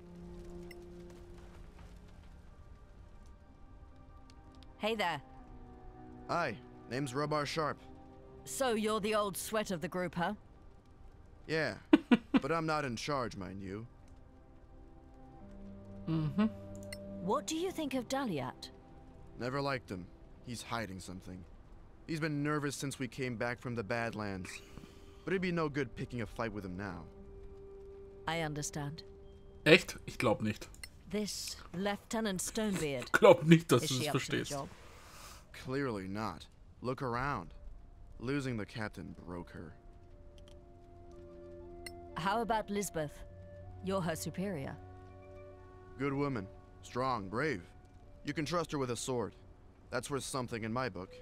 Hey there. Hi, name's Robar Sharp. So you're the old sweat of the group, huh? Yeah, but I'm not in charge, mind you. Mhm. What do you think of Daliat? Never liked him. He's hiding something. He's been nervous since we came back from the Badlands. But it'd be no good picking a fight with him now. I understand. Echt? Ich glaube nicht. This Lieutenant Stonebeard. Glaub nicht, dass Is du she es up to the verstehst. job? Clearly not. Look around. Losing the captain broke her. How about Lisbeth? You're her superior. Good woman. Strong, brave. You can trust her with a sword. That's worth something in my book.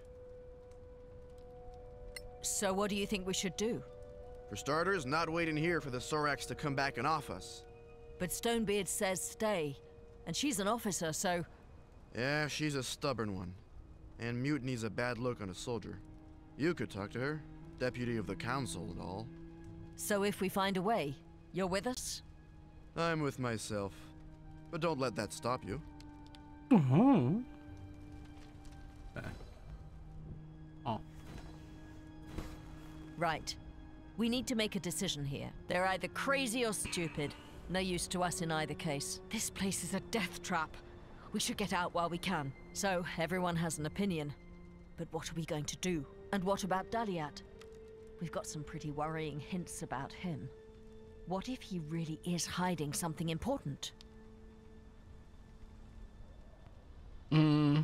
So what do you think we should do? For starters, not waiting here for the Sorax to come back and off us. But Stonebeard says stay. And she's an officer, so... Yeah, she's a stubborn one. And mutiny's a bad look on a soldier. You could talk to her. Deputy of the council and all. So if we find a way, you're with us? I'm with myself. But don't let that stop you. Mhm. Oh. Right. We need to make a decision here. They're either crazy or stupid. No use to us in either case. This place is a death trap. We should get out while we can. So, everyone has an opinion. But what are we going to do? And what about Daliat? We've got some pretty worrying hints about him. What if he really is hiding something important? Mm.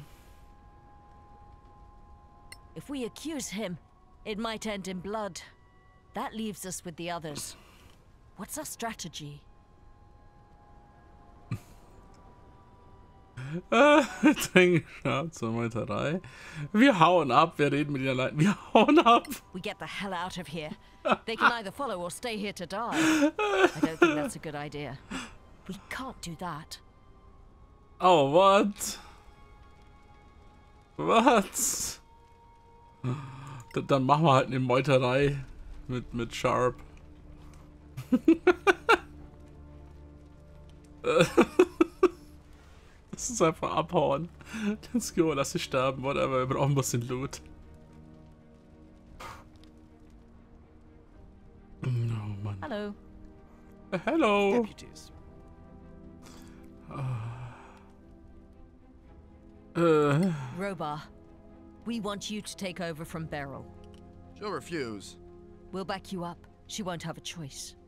If we accuse him, it might end in blood. That leaves us with the others. What's our strategy? Schnauze, Meuterei. Wir hauen ab, wir reden mit ihnen allein. Wir hauen ab. We get the hell out of here. They can either follow or stay here to die. I don't think that's a good idea. We can't do that. Oh, what? Was? Dann machen wir halt eine Meuterei mit, mit Sharp. Lass uns einfach abhauen. Let's go, lass sie sterben, whatever. Wir brauchen ein bisschen Loot. Oh Mann. Hello. Uh, hello. Deputies. Uh, Robar, we want you to take over from Beryl. She'll refuse. We'll back you up. She won't have a choice.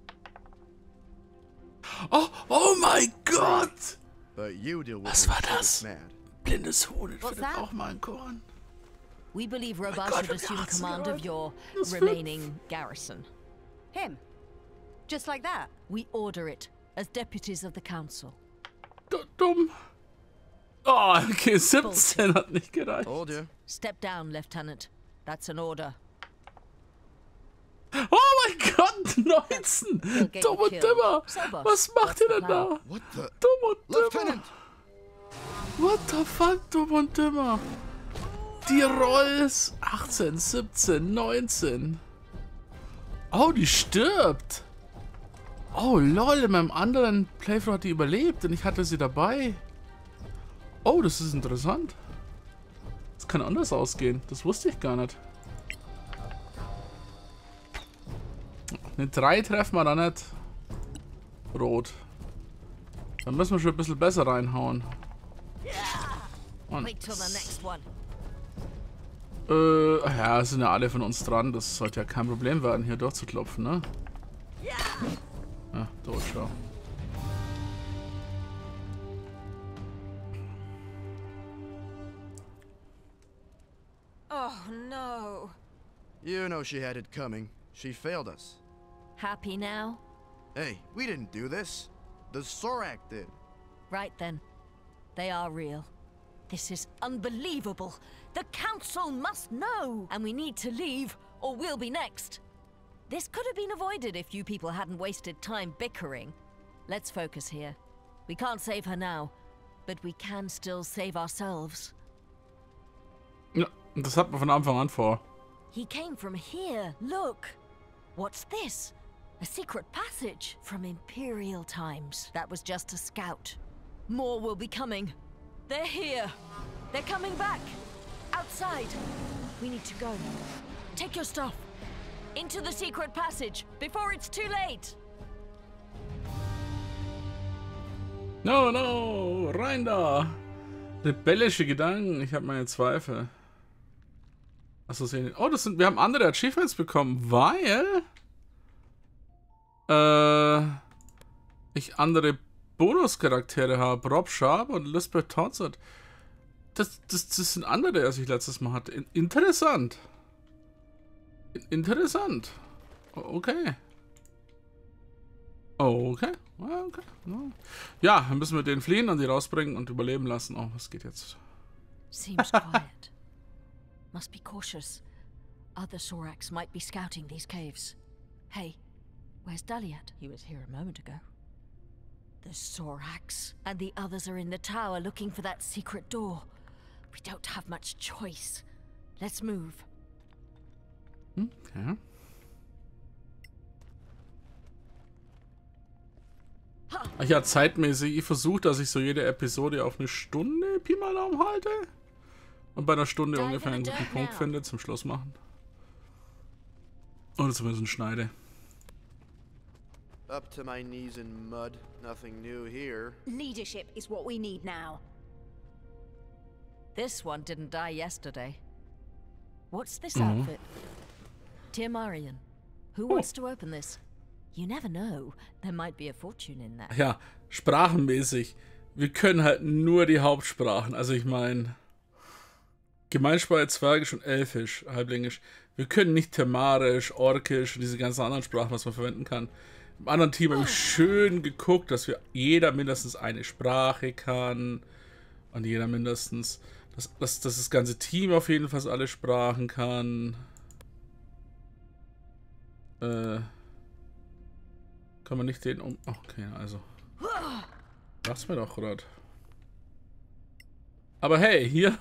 oh, oh mein Gott! But you deal with Was her war if das? she's mad. Blindes Huhn, ich What's will that? auch mal ein Korn. We believe Robar God, should assume that's command right. of your That's right. remaining garrison. Him? Just like that? We order it as deputies of the council. D dumm. Oh, okay, siebzehn hat nicht gereicht. Told you. Step down, Lieutenant. That's an order. Oh mein Gott, neunzehn! We'll get Dumm you und killed. dümmer! So, boss, Was macht what's ihr the denn plan? da? What the? Dumm und dümmer! Lieutenant! What the fuck, dumm und dümmer? Die Rolls! achtzehn, siebzehn, neunzehn. Oh, die stirbt! Oh lol, in meinem anderen Playthrough hat die überlebt und ich hatte sie dabei. Oh, das ist interessant. Das kann anders ausgehen. Das wusste ich gar nicht. Eine drei treffen wir da nicht. Rot. Dann müssen wir schon ein bisschen besser reinhauen. Und, Wait till the next one. äh, ja, es sind ja alle von uns dran. Das sollte ja kein Problem werden, hier durchzuklopfen, ne? Ja, tot, schau. Oh, no. You know she had it coming. She failed us. Happy now? Hey, we didn't do this. The Sorak did. Right then. They are real. This is unbelievable. The council must know. And we need to leave, or we'll be next. This could have been avoided if you people hadn't wasted time bickering. Let's focus here. We can't save her now, but we can still save ourselves. Ja, das hat man von Anfang an vor. He came from here. Look. What's this? A secret passage from Imperial times. That was just a scout. More will be coming. They're here. They're coming back. Outside. We need to go. Take your stuff. Into the secret passage before it's too late. No, no, rein da. Rebellische Gedanken, ich habe meine Zweifel. Achso, sehen. Oh, das sind, wir haben andere Achievements bekommen, weil äh, ich andere Bonuscharaktere habe. Rob Sharp und Lisbeth Townsend. Das, das, das sind andere, als ich letztes Mal hatte. Interessant. Interessant. Okay. Okay. Okay. Ja, dann müssen wir den fliehen und die rausbringen und überleben lassen. Oh, was geht jetzt? Seems quiet. Must be cautious. Other Sorax might be scouting these caves. Hey, where's Daliat? He was here a moment ago. The Sorax and the others are in the tower looking for that secret door. We don't have much choice. Let's move. Okay. Ach ja, zeitmäßig. Ich versuche, dass ich so jede Episode auf eine Stunde Pi mal Daumen halte. Und bei einer Stunde ungefähr einen guten Punkt finde zum Schluss machen. Oder zumindest einen Schneide. Up to my knees in mud. Nothing new here. Leadership is what we need now. This one didn't die yesterday. What's this Mhm. outfit? Tiamarian. Who Oh. wants to open this? You never know. There might be a fortune in that. Ja, sprachenmäßig. Wir können halt nur die Hauptsprachen. Also ich meine, Gemeinsprache, Zwergisch und Elfisch, Halblingisch. Wir können nicht Termarisch, Orkisch und diese ganzen anderen Sprachen, was man verwenden kann. Im anderen Team habe ich schön geguckt, dass wir jeder mindestens eine Sprache kann. Und jeder mindestens, dass, dass, dass das ganze Team auf jeden Fall alle Sprachen kann. Äh... Kann man nicht den um... Okay, also. Lass mir doch gerade. Aber hey, hier.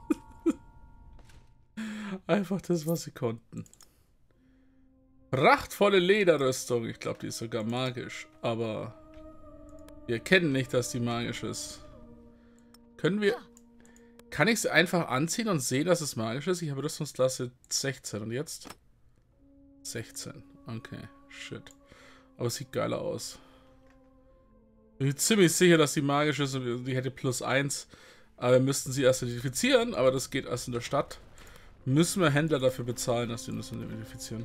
Einfach das, was sie konnten. Prachtvolle Lederrüstung. Ich glaube, die ist sogar magisch. Aber wir erkennen nicht, dass die magisch ist. Können wir... Kann ich sie einfach anziehen und sehen, dass es magisch ist? Ich habe Rüstungsklasse sechzehn. Und jetzt? sechzehn. Okay, shit. Aber es sieht geiler aus. Ich bin ziemlich sicher, dass sie magisch ist und die hätte plus eins. Aber wir müssten sie erst identifizieren, aber das geht erst in der Stadt. Müssen wir Händler dafür bezahlen, dass sie uns identifizieren.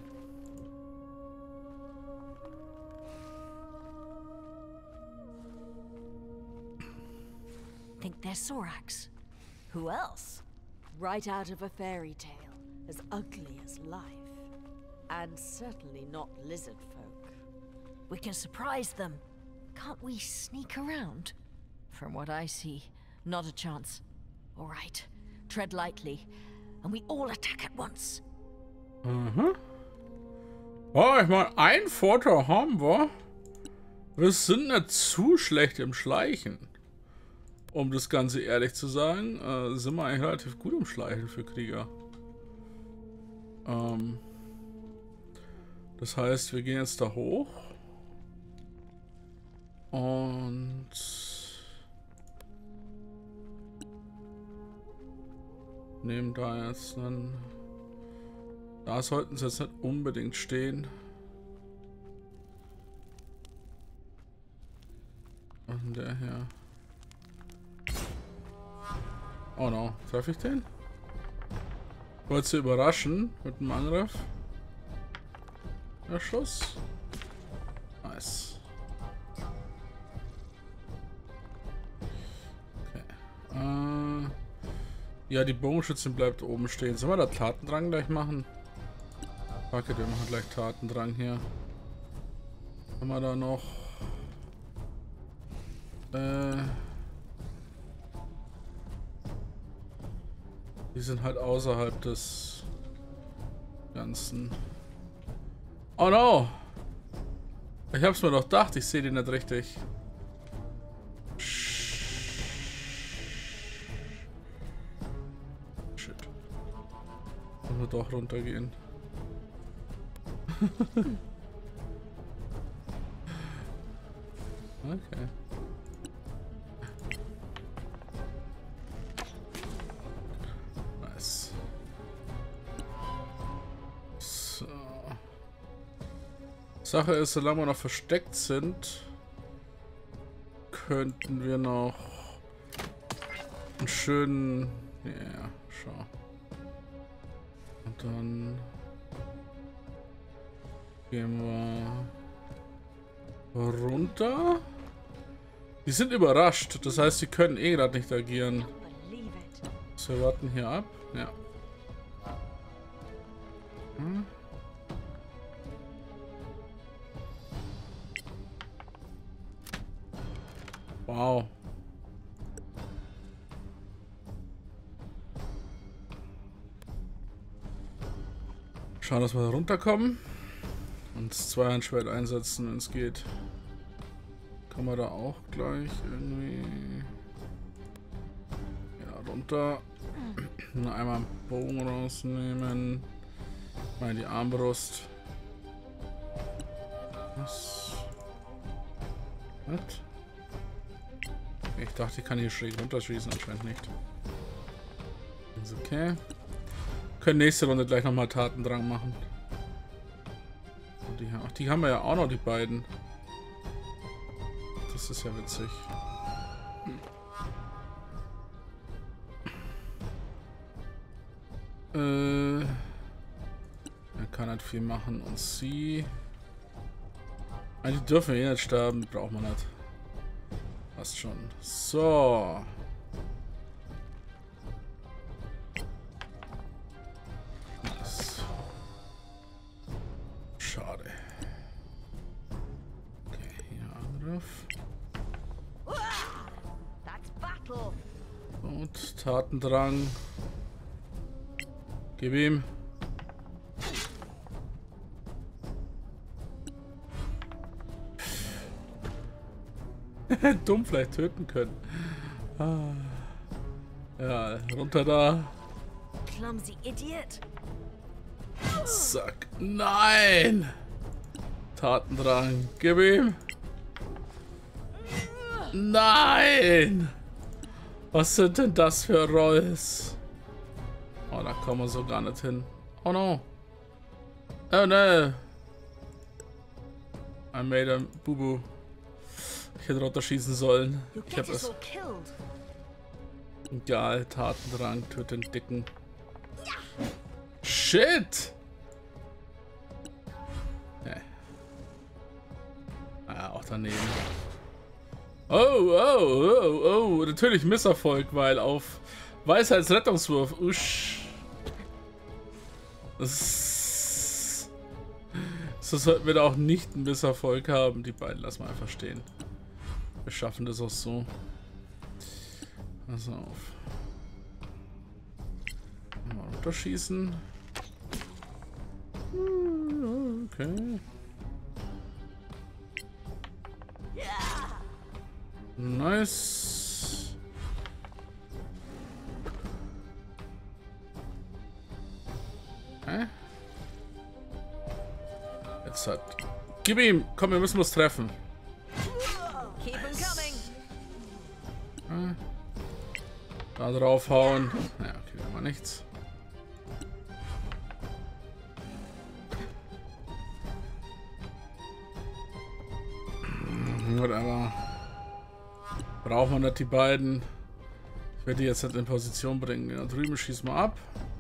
Think they're Sorax. Who else? Right out of a fairy tale, as ugly as life. And certainly not lizard folk. We can surprise them. Can't we sneak around? From what I see, not a chance. All right, tread lightly, and we all attack at once. Mhm. Oh, ich meine, ein Vorteil haben wir. Wir sind nicht zu schlecht im Schleichen. Um das Ganze ehrlich zu sagen, äh, sind wir eigentlich relativ gut im Schleichen für Krieger. Ähm, das heißt, wir gehen jetzt da hoch. Und nehmen da jetzt einen... Da sollten sie jetzt nicht unbedingt stehen. Und der hier. Oh no, treffe ich den? Wollte sie überraschen mit dem Angriff. Der Schuss. Nice. Okay. Äh, ja, die Bogenschützin bleibt oben stehen. Sollen wir da Tatendrang gleich machen? Fuck it, wir machen gleich Tatendrang hier. Haben wir da noch... Äh... Die sind halt außerhalb des Ganzen. Oh no! Ich hab's mir doch gedacht, ich sehe den nicht richtig. Shit. Müssen wir doch runtergehen. Okay. Nice. So. Sache ist, solange wir noch versteckt sind, könnten wir noch einen schönen... Ja, yeah, schau. Und dann gehen wir runter. Die sind überrascht. Das heißt, sie können eh gerade nicht agieren. Believe it. So, wir warten hier ab. Ja. Hm. Wow. Schauen, dass wir da runterkommen. Und das Zweihandschwert einsetzen, wenn es geht. Kann man da auch gleich irgendwie... Ja, runter. Nur einmal einen Bogen rausnehmen. Mal die Armbrust. Was? Was? Ich dachte, ich kann hier schräg runterschießen, anscheinend nicht. Ist okay. Können nächste Runde gleich nochmal Tatendrang machen. Und die, ach, die haben wir ja auch noch, die beiden. Das ist ja witzig. Äh, er kann halt viel machen und sie. Ah, die dürfen eh nicht sterben, die braucht man nicht. Passt schon. So. Nice. Schade. Okay, hier Angriff. That's battle. Und Tatendrang. Gib ihm. Dumm vielleicht töten können. Ah. Ja, runter da. Clumsy idiot. Zack. Nein! Tatendrang. Gib ihm. Nein! Was sind denn das für Rolls? Oh, da kommen wir so gar nicht hin. Oh no. Oh no. I made a boo-boo. Ich hätte runterschießen sollen. Ich hab das. Egal, Tatendrang, töte den Dicken. Shit! Nee. Ah, auch daneben. Oh, oh, oh, oh. Natürlich Misserfolg, weil auf Weisheitsrettungswurf. Usch. Das, so sollten wir da auch nicht einen Misserfolg haben. Die beiden lassen wir einfach stehen. Wir schaffen das auch so. Pass auf. Mal runterschießen. Okay. Nice. Hä? Jetzt hat. Gib ihm! Komm, wir müssen uns treffen. Keep 'em coming. Da draufhauen. Ja, okay, wir haben nichts. Whatever. Brauchen wir nicht die beiden. Ich werde die jetzt nicht in Position bringen. Da drüben schießen wir ab.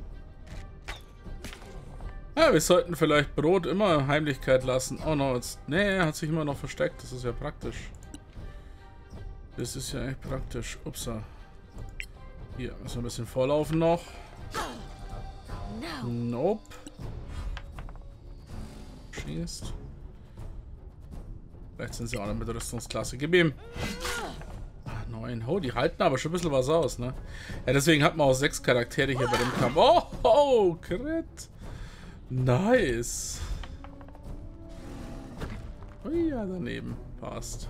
Ja, wir sollten vielleicht Brot immer Heimlichkeit lassen. Oh no, jetzt. Nee, er hat sich immer noch versteckt. Das ist ja praktisch. Das ist ja echt praktisch. Upsa. Hier müssen wir ein bisschen vorlaufen noch. Nope. Schießt. Vielleicht sind sie auch noch mit der Rüstungsklasse. Gib ihm. Ach, neun. Oh, die halten aber schon ein bisschen was aus, ne? Ja, deswegen hat man auch sechs Charaktere hier bei dem Kampf. Oh, oh, Crit. Nice. Oh ja, daneben. Passt.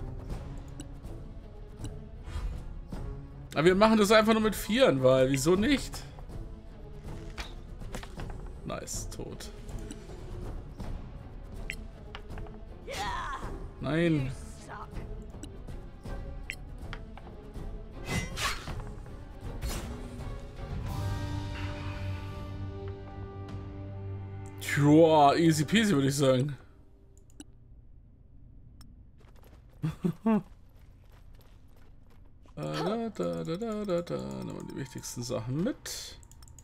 Aber wir machen das einfach nur mit Vieren, weil wieso nicht? Nice, tot. Nein. Tja, easy peasy würde ich sagen. Da, da, da, da, da, da. Nehmen wir die wichtigsten Sachen mit.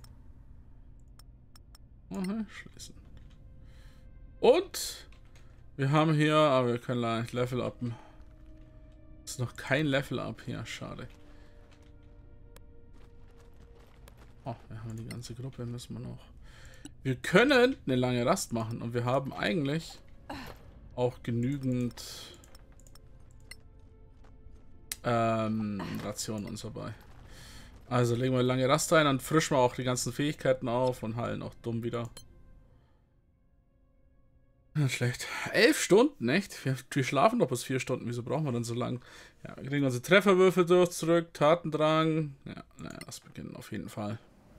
Aha, schließen. Und wir haben hier, aber wir können leider nicht Level upen. Ist noch kein Level-Up hier, schade. Oh, wir haben die ganze Gruppe, müssen wir noch. Wir können eine lange Rast machen und wir haben eigentlich auch genügend ähm, Rationen uns dabei. Also legen wir eine lange Rast ein, dann frischen wir auch die ganzen Fähigkeiten auf und heilen auch dumm wieder. Nicht schlecht. Elf Stunden, echt? Wir, wir schlafen doch bis vier Stunden. Wieso brauchen wir dann so lang? Ja, wir kriegen unsere Trefferwürfel durch, zurück, Tatendrang. Ja, naja, das beginnt auf jeden Fall.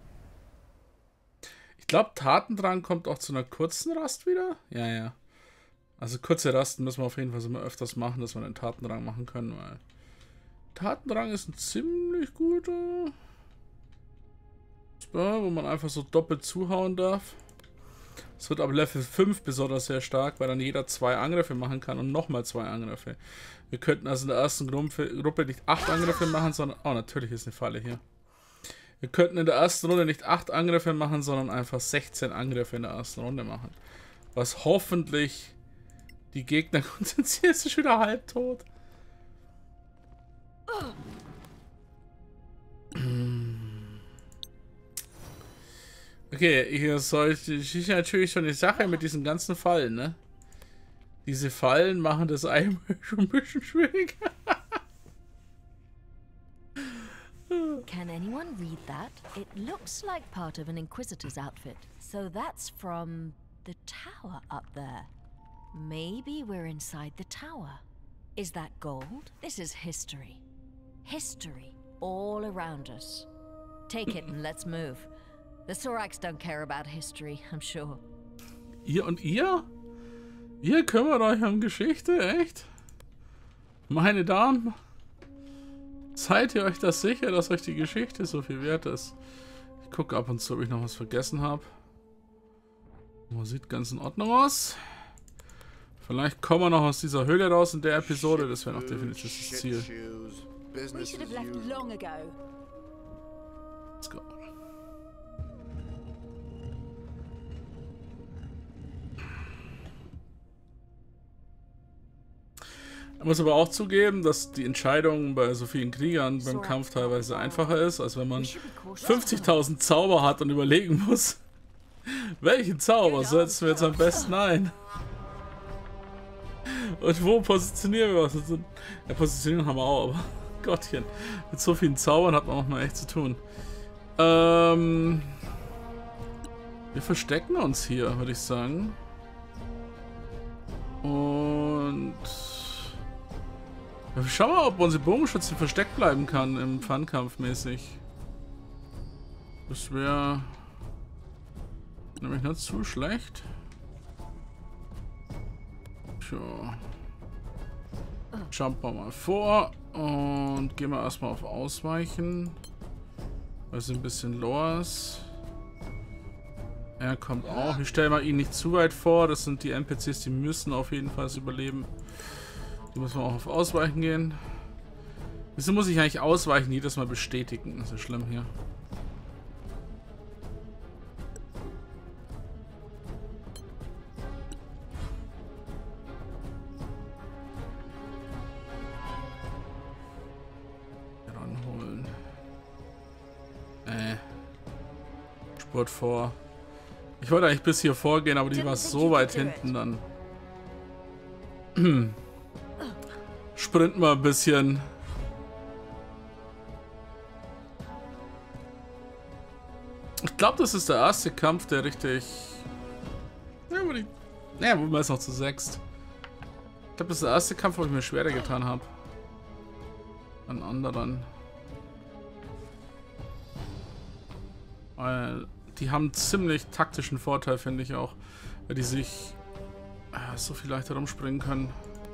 Ich glaube, Tatendrang kommt auch zu einer kurzen Rast wieder. Ja, ja. Also kurze Rasten müssen wir auf jeden Fall so mal öfters machen, dass wir den Tatendrang machen können, weil Tatendrang ist ein ziemlich guter Spur, wo man einfach so doppelt zuhauen darf. Es wird ab Level fünf besonders sehr stark, weil dann jeder zwei Angriffe machen kann und nochmal zwei Angriffe. Wir könnten also in der ersten Gruppe nicht acht Angriffe machen, sondern... Oh, natürlich ist eine Falle hier. Wir könnten in der ersten Runde nicht acht Angriffe machen, sondern einfach sechzehn Angriffe in der ersten Runde machen. Was hoffentlich die Gegner konzentriert, ist schon wieder halbtot. Okay, hier sollte ich natürlich schon die Sache mit diesen ganzen Fallen, ne? Diese Fallen machen das einmal schon ein bisschen schwieriger. Can anyone read that? It looks like part of an Inquisitor's outfit. So that's from the tower up there. Maybe we're inside the tower. Is that gold? This is history. History all around us. Take it and let's move. The Sorax don't care about history, I'm sure. Ihr und ihr? Ihr kümmert euch um Geschichte, echt? Meine Damen? Seid ihr euch das sicher, dass euch die Geschichte so viel wert ist? Ich gucke ab und zu, ob ich noch was vergessen habe. Sieht ganz in Ordnung aus. Vielleicht kommen wir noch aus dieser Höhle raus in der Episode. Das wäre noch definitiv das Ziel. We should have left long ago. Let's go. Ich muss aber auch zugeben, dass die Entscheidung bei so vielen Kriegern beim Kampf teilweise einfacher ist, als wenn man fünfzigtausend Zauber hat und überlegen muss, welchen Zauber setzen wir jetzt am besten ein? Und wo positionieren wir was? Ja, positionieren haben wir auch, aber Gottchen, mit so vielen Zaubern hat man auch mal echt zu tun. Ähm, wir verstecken uns hier, würde ich sagen. Und ja, schauen wir mal, ob unsere Bogenschütze versteckt bleiben kann im Fernkampf mäßig. Das wäre nämlich nicht zu schlecht. So. Jumpen wir mal vor und gehen wir erstmal auf Ausweichen. Weil es ein bisschen los. Er kommt auch. Ich stelle mal ihn nicht zu weit vor. Das sind die N P Cs, die müssen auf jeden Fall überleben. Die müssen wir auch auf Ausweichen gehen. Wieso muss ich eigentlich ausweichen? Jedes Mal bestätigen. Das ist schlimm hier. Ranholen. Äh. Spurt vor. Ich wollte eigentlich bis hier vorgehen, aber die war so weit hinten dann. Sprinten wir ein bisschen. Ich glaube, das ist der erste Kampf, der richtig... Ja, wo die... Naja, wo wir jetzt noch zu sechst. Ich glaube, das ist der erste Kampf, wo ich mir schwerer getan habe. An anderen. Weil die haben einen ziemlich taktischen Vorteil, finde ich auch. Weil die sich äh, so viel leichter rumspringen können.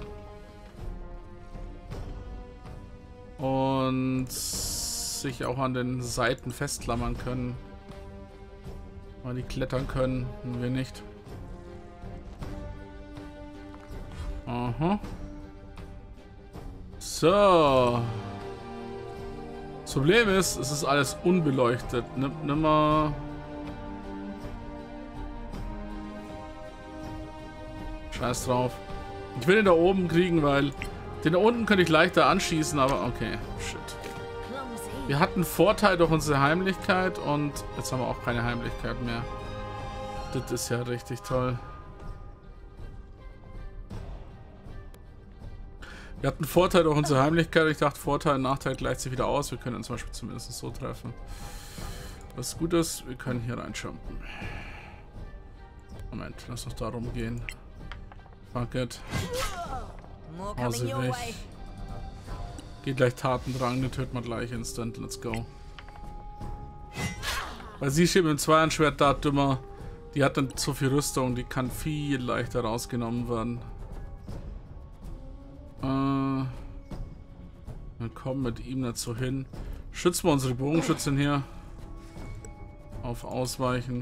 Und sich auch an den Seiten festklammern können. Weil die klettern können und wir nicht. Aha. So. Das Problem ist, es ist alles unbeleuchtet. Nimm, nimm mal. Scheiß drauf. Ich will ihn da oben kriegen, weil Den da unten könnte ich leichter anschießen, aber okay. Shit. Wir hatten Vorteil durch unsere Heimlichkeit und jetzt haben wir auch keine Heimlichkeit mehr. Das ist ja richtig toll. Wir hatten Vorteil durch unsere Heimlichkeit. Ich dachte, Vorteil und Nachteil gleicht sich wieder aus. Wir können uns zum Beispiel zumindest so treffen. Was gut ist, wir können hier reinjumpen. Moment, lass uns da rumgehen. Fuck it. Hause weg. Geht gleich Tatendrang, den töten wir gleich instant. Let's go. Weil sie steht mit dem Zweihandschwert da, dümmer. Die hat dann so viel Rüstung, die kann viel leichter rausgenommen werden. Äh, wir kommen mit ihm nicht so hin. Schützen wir unsere Bogenschützen hier. Auf Ausweichen.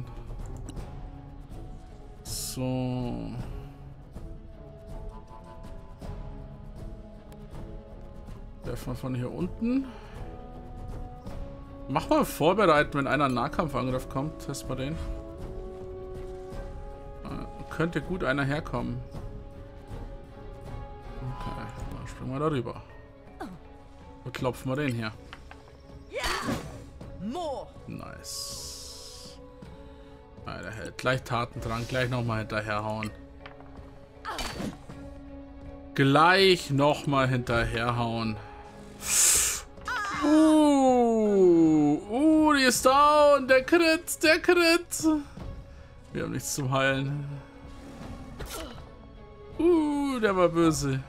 So. Werfen wir von hier unten. Mach mal vorbereiten, wenn einer Nahkampfangriff kommt. Test mal den. Äh, könnte gut einer herkommen. Okay, dann springen wir darüber. Und klopfen wir den hier. Nice. Ah, der hält gleich Tatendrang, gleich nochmal hinterherhauen. Gleich nochmal hinterherhauen. Uh, uh, die ist down. Der Crit, der Crit. Wir haben nichts zum Heilen. Uh, der war böse.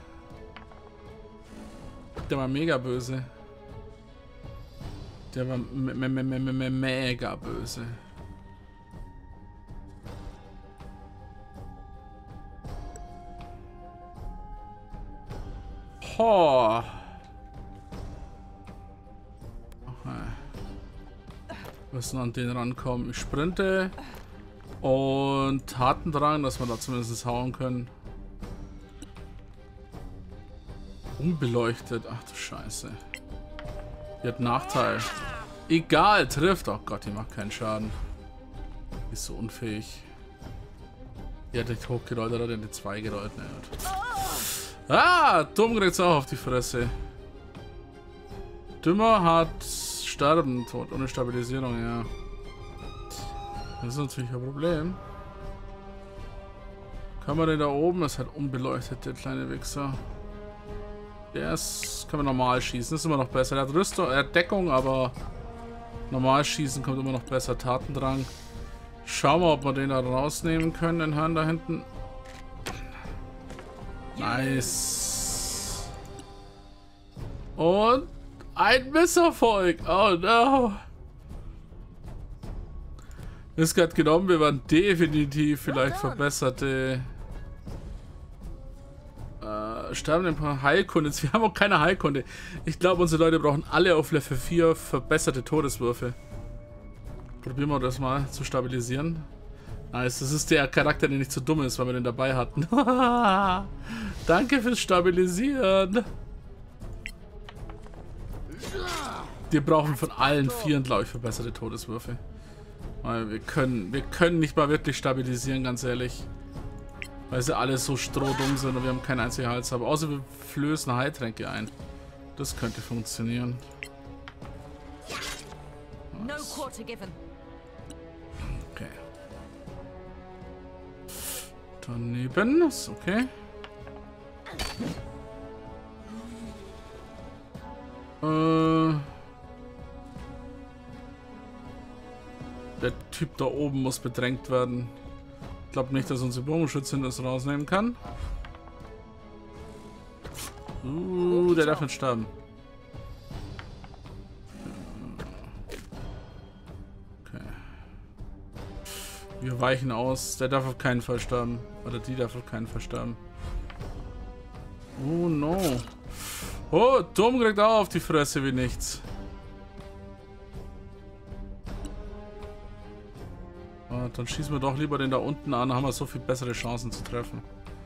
Der war mega böse. Der war me me me me me mega böse. Oh. Wir müssen an den rankommen. Ich sprinte. Und Tatendrang, dass wir da zumindest hauen können. Unbeleuchtet. Ach du Scheiße. Die hat Nachteil. Egal, trifft. Oh Gott, die macht keinen Schaden. Die ist so unfähig. Die hat nicht hochgerollt oder hat die zwei gerollt. Ne, ah, dumm kriegt's auch auf die Fresse. Dümmer hat Sterben, tot, ohne Stabilisierung, ja. Das ist natürlich ein Problem. Kann man den da oben? Das ist halt unbeleuchtet, der kleine Wichser. Der ist, kann man normal schießen, das ist immer noch besser. Er hat Rüstung, er hat Deckung, aber normal schießen kommt immer noch besser. Tatendrang. Schauen wir, ob wir den da rausnehmen können, den Herrn da hinten. Nice. Und ein Misserfolg. Oh no. Ist gerade genommen, wir waren definitiv vielleicht verbesserte äh, sterben ein paar Heilkunde. Wir haben auch keine Heilkunde. Ich glaube, unsere Leute brauchen alle auf Level vier verbesserte Todeswürfe. Probieren wir das mal zu stabilisieren. Nice, das ist der Charakter, der nicht so dumm ist, weil wir den dabei hatten. Danke fürs Stabilisieren. Wir brauchen von allen Vieren, glaube ich, verbesserte Todeswürfe. Weil wir können, wir können nicht mal wirklich stabilisieren, ganz ehrlich. Weil sie alle so strohdumm sind und wir haben keinen einzigen Hals. Aber außer wir flößen Heiltränke ein. Das könnte funktionieren. Nice. Okay. Daneben ist okay. Äh, der Typ da oben muss bedrängt werden. Ich glaube nicht, dass unsere Bogenschützin das rausnehmen kann. Uh, der darf nicht sterben. Okay. Wir weichen aus. Der darf auf keinen Fall sterben. Oder die darf auf keinen Fall sterben. Oh no. Oh, Dumm kriegt auch auf die Fresse wie nichts. Oh, dann schießen wir doch lieber den da unten an, dann haben wir so viel bessere Chancen zu treffen.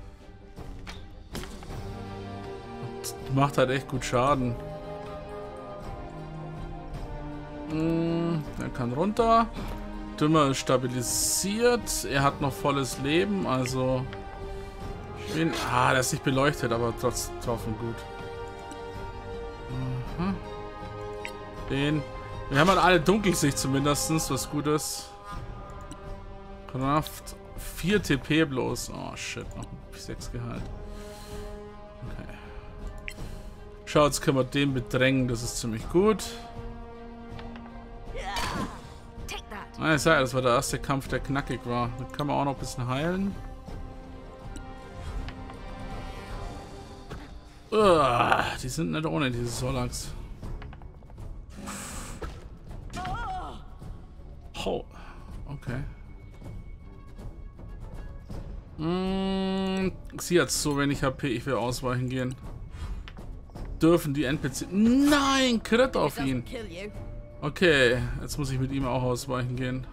Und macht halt echt gut Schaden. Hm, er kann runter. Dümmer ist stabilisiert. Er hat noch volles Leben, also Wen? Ah, der ist nicht beleuchtet, aber trotzdem trotzdem gut. Mhm. Den. Wir haben halt alle Dunkelsicht zumindest, was gut ist. Kraft. vier T P bloß. Oh shit, noch sechs Gehalt. Okay. Schau, jetzt können wir den bedrängen, das ist ziemlich gut. Ah, ich sag ja, das war der erste Kampf, der knackig war. Dann können wir auch noch ein bisschen heilen. Uah, die sind nicht ohne, diese Solax. Oh, okay. Mm, sie hat so wenig H P, ich will ausweichen gehen. Dürfen die N P C... Nein, Crit auf ihn. Okay, jetzt muss ich mit ihm auch ausweichen gehen.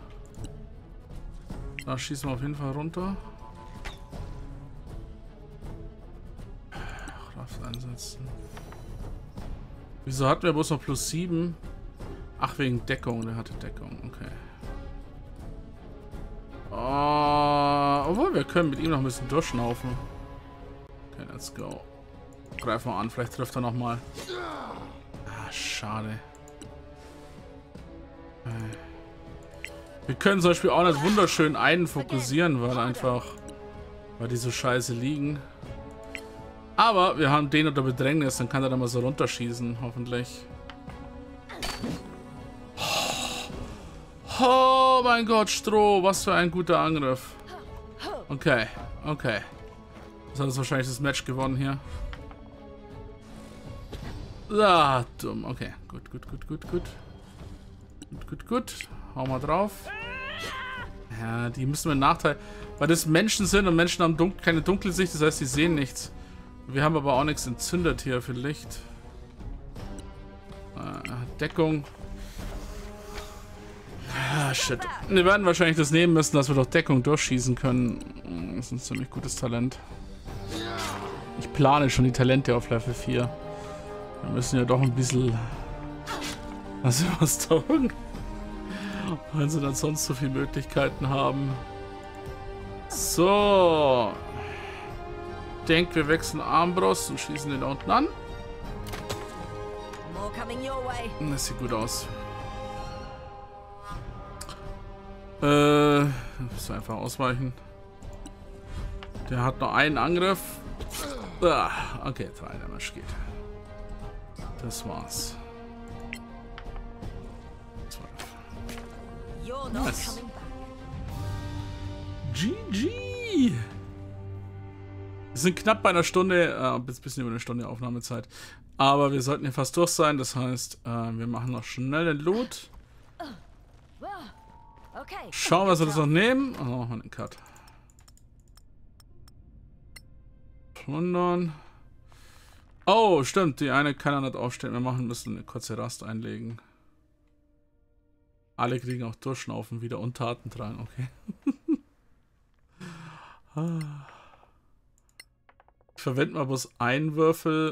Da schießen wir auf jeden Fall runter. Kraft einsetzen. Wieso hatten wir bloß noch plus sieben? Ach, wegen Deckung. Der hatte Deckung. Okay. Oh, obwohl, wir können mit ihm noch ein bisschen durchschnaufen. Okay, let's go. Greifen wir an. Vielleicht trifft er nochmal. Ah, schade. Wir können zum Beispiel auch nicht wunderschön einen fokussieren, weil einfach, weil die so scheiße liegen. Aber wir haben den unter Bedrängnis, dann kann er dann mal so runterschießen, hoffentlich. Oh mein Gott, Stroh, was für ein guter Angriff. Okay, okay. Das hat uns wahrscheinlich das Match gewonnen hier. Ah, dumm. Okay, gut, gut, gut, gut, gut. Gut, gut, gut. Hau mal drauf. Ja, die müssen wir einen Nachteil. Weil das Menschen sind und Menschen haben dunkel, keine Dunkelsicht, das heißt, die sehen nichts. Wir haben aber auch nichts entzündet hier für Licht. Äh, Deckung. Ah, shit. Wir werden wahrscheinlich das nehmen müssen, dass wir durch Deckung durchschießen können. Das ist ein ziemlich gutes Talent. Ich plane schon die Talente auf Level vier. Wir müssen ja doch ein bisschen... Also was tun? Weil sie dann sonst so viele Möglichkeiten haben. So. Ich denke, wir wechseln Armbrust und schießen den da unten an. Das sieht gut aus. Äh, so einfach ausweichen. Der hat noch einen Angriff. Ah, okay, drei Damage geht. Das war's. Nice. G G! Wir sind knapp bei einer Stunde, äh, ein bisschen über eine Stunde Aufnahmezeit. Aber wir sollten hier fast durch sein, das heißt, äh, wir machen noch schnell den Loot. Schauen, was wir das noch nehmen. Und dann machen wir einen Cut. Plundern. Oh, stimmt, die eine kann er nicht aufstellen. Wir machen müssen eine kurze Rast einlegen. Alle kriegen auch Durchschnaufen wieder und Taten tragen, okay. Ich verwende mal bloß einen Würfel.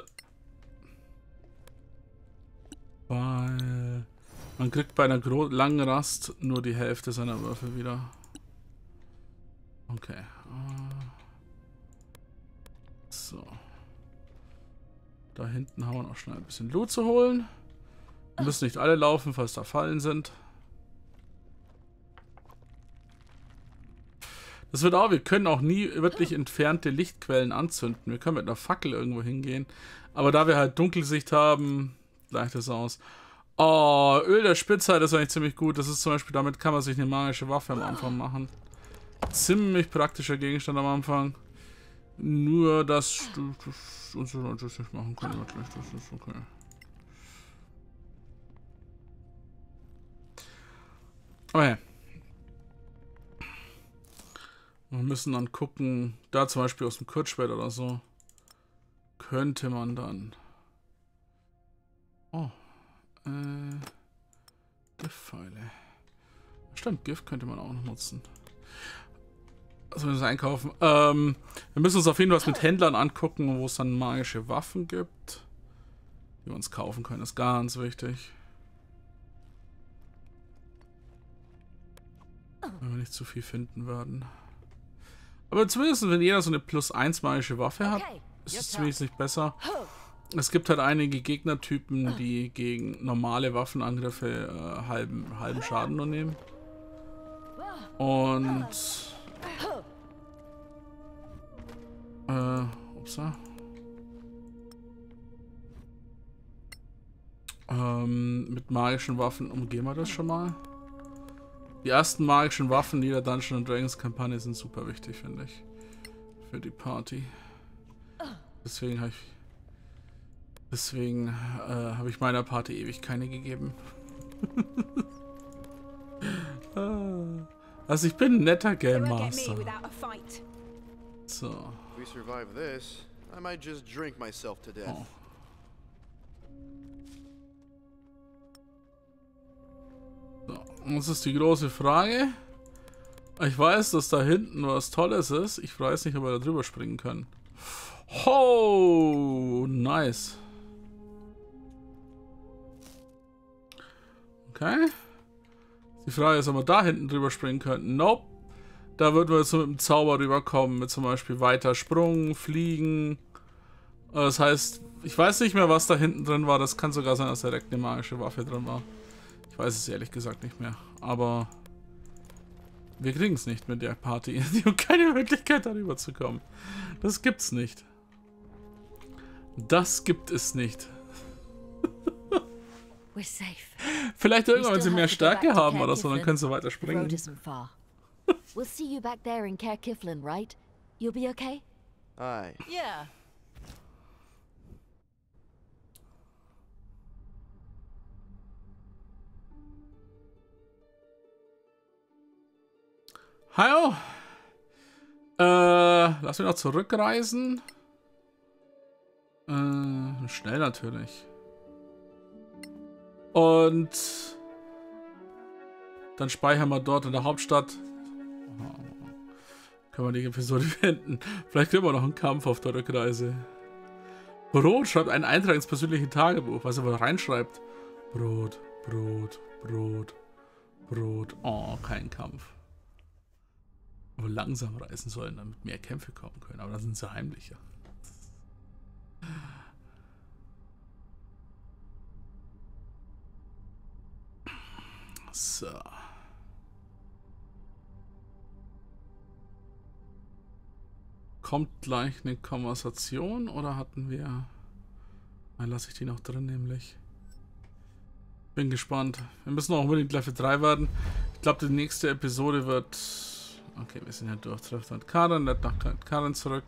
Weil man kriegt bei einer langen Rast nur die Hälfte seiner Würfel wieder. Okay. So. Da hinten haben wir noch schnell ein bisschen Loot zu holen. Wir müssen nicht alle laufen, falls da Fallen sind. Das wird auch, wir können auch nie wirklich entfernte Lichtquellen anzünden. Wir können mit einer Fackel irgendwo hingehen. Aber da wir halt Dunkelsicht haben, gleicht das aus. Oh, Öl der Spitzheit ist eigentlich ziemlich gut. Das ist zum Beispiel, damit kann man sich eine magische Waffe am Anfang machen. Ziemlich praktischer Gegenstand am Anfang. Nur, dass du das unsere Leute nicht machen können. Wirklich, das ist okay. Okay. Wir müssen dann gucken, da zum Beispiel aus dem Kurzschwert oder so, könnte man dann... Oh, äh... Giftpfeile. Stimmt, Gift könnte man auch noch nutzen. Also wir müssen einkaufen. Ähm, wir müssen uns auf jeden Fall was mit Händlern angucken, wo es dann magische Waffen gibt, die wir uns kaufen können. Das ist ganz wichtig. Wenn wir nicht zu viel finden werden. Aber zumindest, wenn jeder so eine plus eins magische Waffe hat, Okay, ist your es turn. zumindest nicht besser. Es gibt halt einige Gegnertypen, die gegen normale Waffenangriffe äh, halben, halben Schaden nur nehmen. Und... Äh, upsa. Ähm, mit magischen Waffen umgehen wir das schon mal. Die ersten magischen Waffen jeder Dungeons and Dragons Kampagne sind super wichtig, finde ich. Für die Party. Deswegen habe ich... Deswegen äh, habe ich meiner Party ewig keine gegeben. Also ich bin ein netter Game You won't get Master. me without a fight. So. If we survive this, I might just drink myself to death. Oh. So, das ist die große Frage. Ich weiß, dass da hinten was Tolles ist. Ich weiß nicht, ob wir da drüber springen können. Oh, nice. Okay. Die Frage ist, ob wir da hinten drüber springen könnten. Nope. Da würden wir jetzt so mit dem Zauber rüberkommen. Mit zum Beispiel weiter Sprung, Fliegen. Das heißt, ich weiß nicht mehr, was da hinten drin war. Das kann sogar sein, dass direkt eine magische Waffe drin war. Ich weiß es ehrlich gesagt nicht mehr. Aber wir kriegen es nicht mit der Party. Die haben keine Möglichkeit, darüber zu kommen. Das gibt's nicht. Das gibt es nicht. We're safe. Vielleicht irgendwann, wenn still sie mehr have to go back Stärke to haben oder so, dann Caer können sie weiter The road springen. isn't far. We'll see you back there in Caer Kiflin, right? You'll be okay? Aye. Yeah. Hallo. Äh, lass mich noch zurückreisen. Äh, schnell natürlich. Und dann speichern wir dort in der Hauptstadt. Oh, können wir die Episode beenden. Vielleicht kriegen wir noch einen Kampf auf der Rückreise. Brot schreibt einen Eintrag ins persönliche Tagebuch, was er wohl reinschreibt. Brot, Brot, Brot, Brot. Oh, kein Kampf. Aber langsam reisen sollen, damit mehr Kämpfe kommen können. Aber dann sind sie heimlicher. So. Kommt gleich eine Konversation oder hatten wir... Dann lasse ich die noch drin, nämlich. Bin gespannt. Wir müssen auch unbedingt Level drei werden. Ich glaube, die nächste Episode wird... Okay, wir sind ja durch. Trifft mit Karen, nicht nach Karen zurück.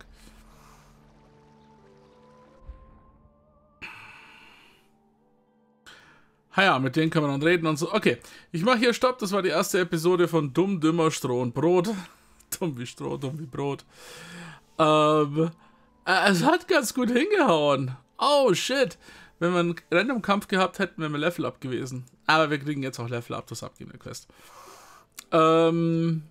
Ha ja, mit denen können wir dann reden und so. Okay, ich mache hier Stopp. Das war die erste Episode von Dumm, Dümmer, Stroh und Brot. Dumm wie Stroh, dumm wie Brot. Ähm, äh, es hat ganz gut hingehauen. Oh, shit. Wenn wir einen Random-Kampf gehabt hätten, wären wir Level-Up gewesen. Aber wir kriegen jetzt auch Level-Up, das abgebende Quest. Ähm...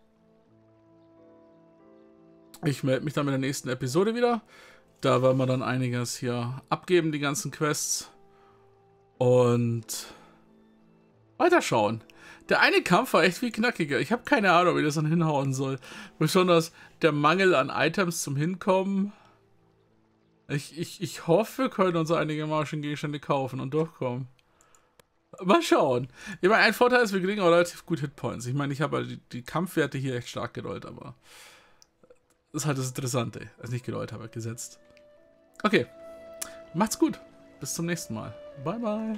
Ich melde mich dann mit der nächsten Episode wieder. Da werden wir dann einiges hier abgeben, die ganzen Quests. Und weiterschauen. Der eine Kampf war echt viel knackiger. Ich habe keine Ahnung, wie das dann hinhauen soll. Besonders der Mangel an Items zum Hinkommen. Ich, ich, ich hoffe, wir können uns einige magischen Gegenstände kaufen und durchkommen. Mal schauen. Ich meine, ein Vorteil ist, wir kriegen auch relativ gut Hitpoints. Ich meine, ich habe die, die Kampfwerte hier echt stark gerollt, aber... Das ist halt das Interessante. Also nicht gerollt, aber gesetzt. Okay. Macht's gut. Bis zum nächsten Mal. Bye, bye.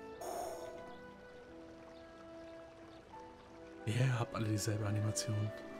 Ihr habt alle dieselbe Animation.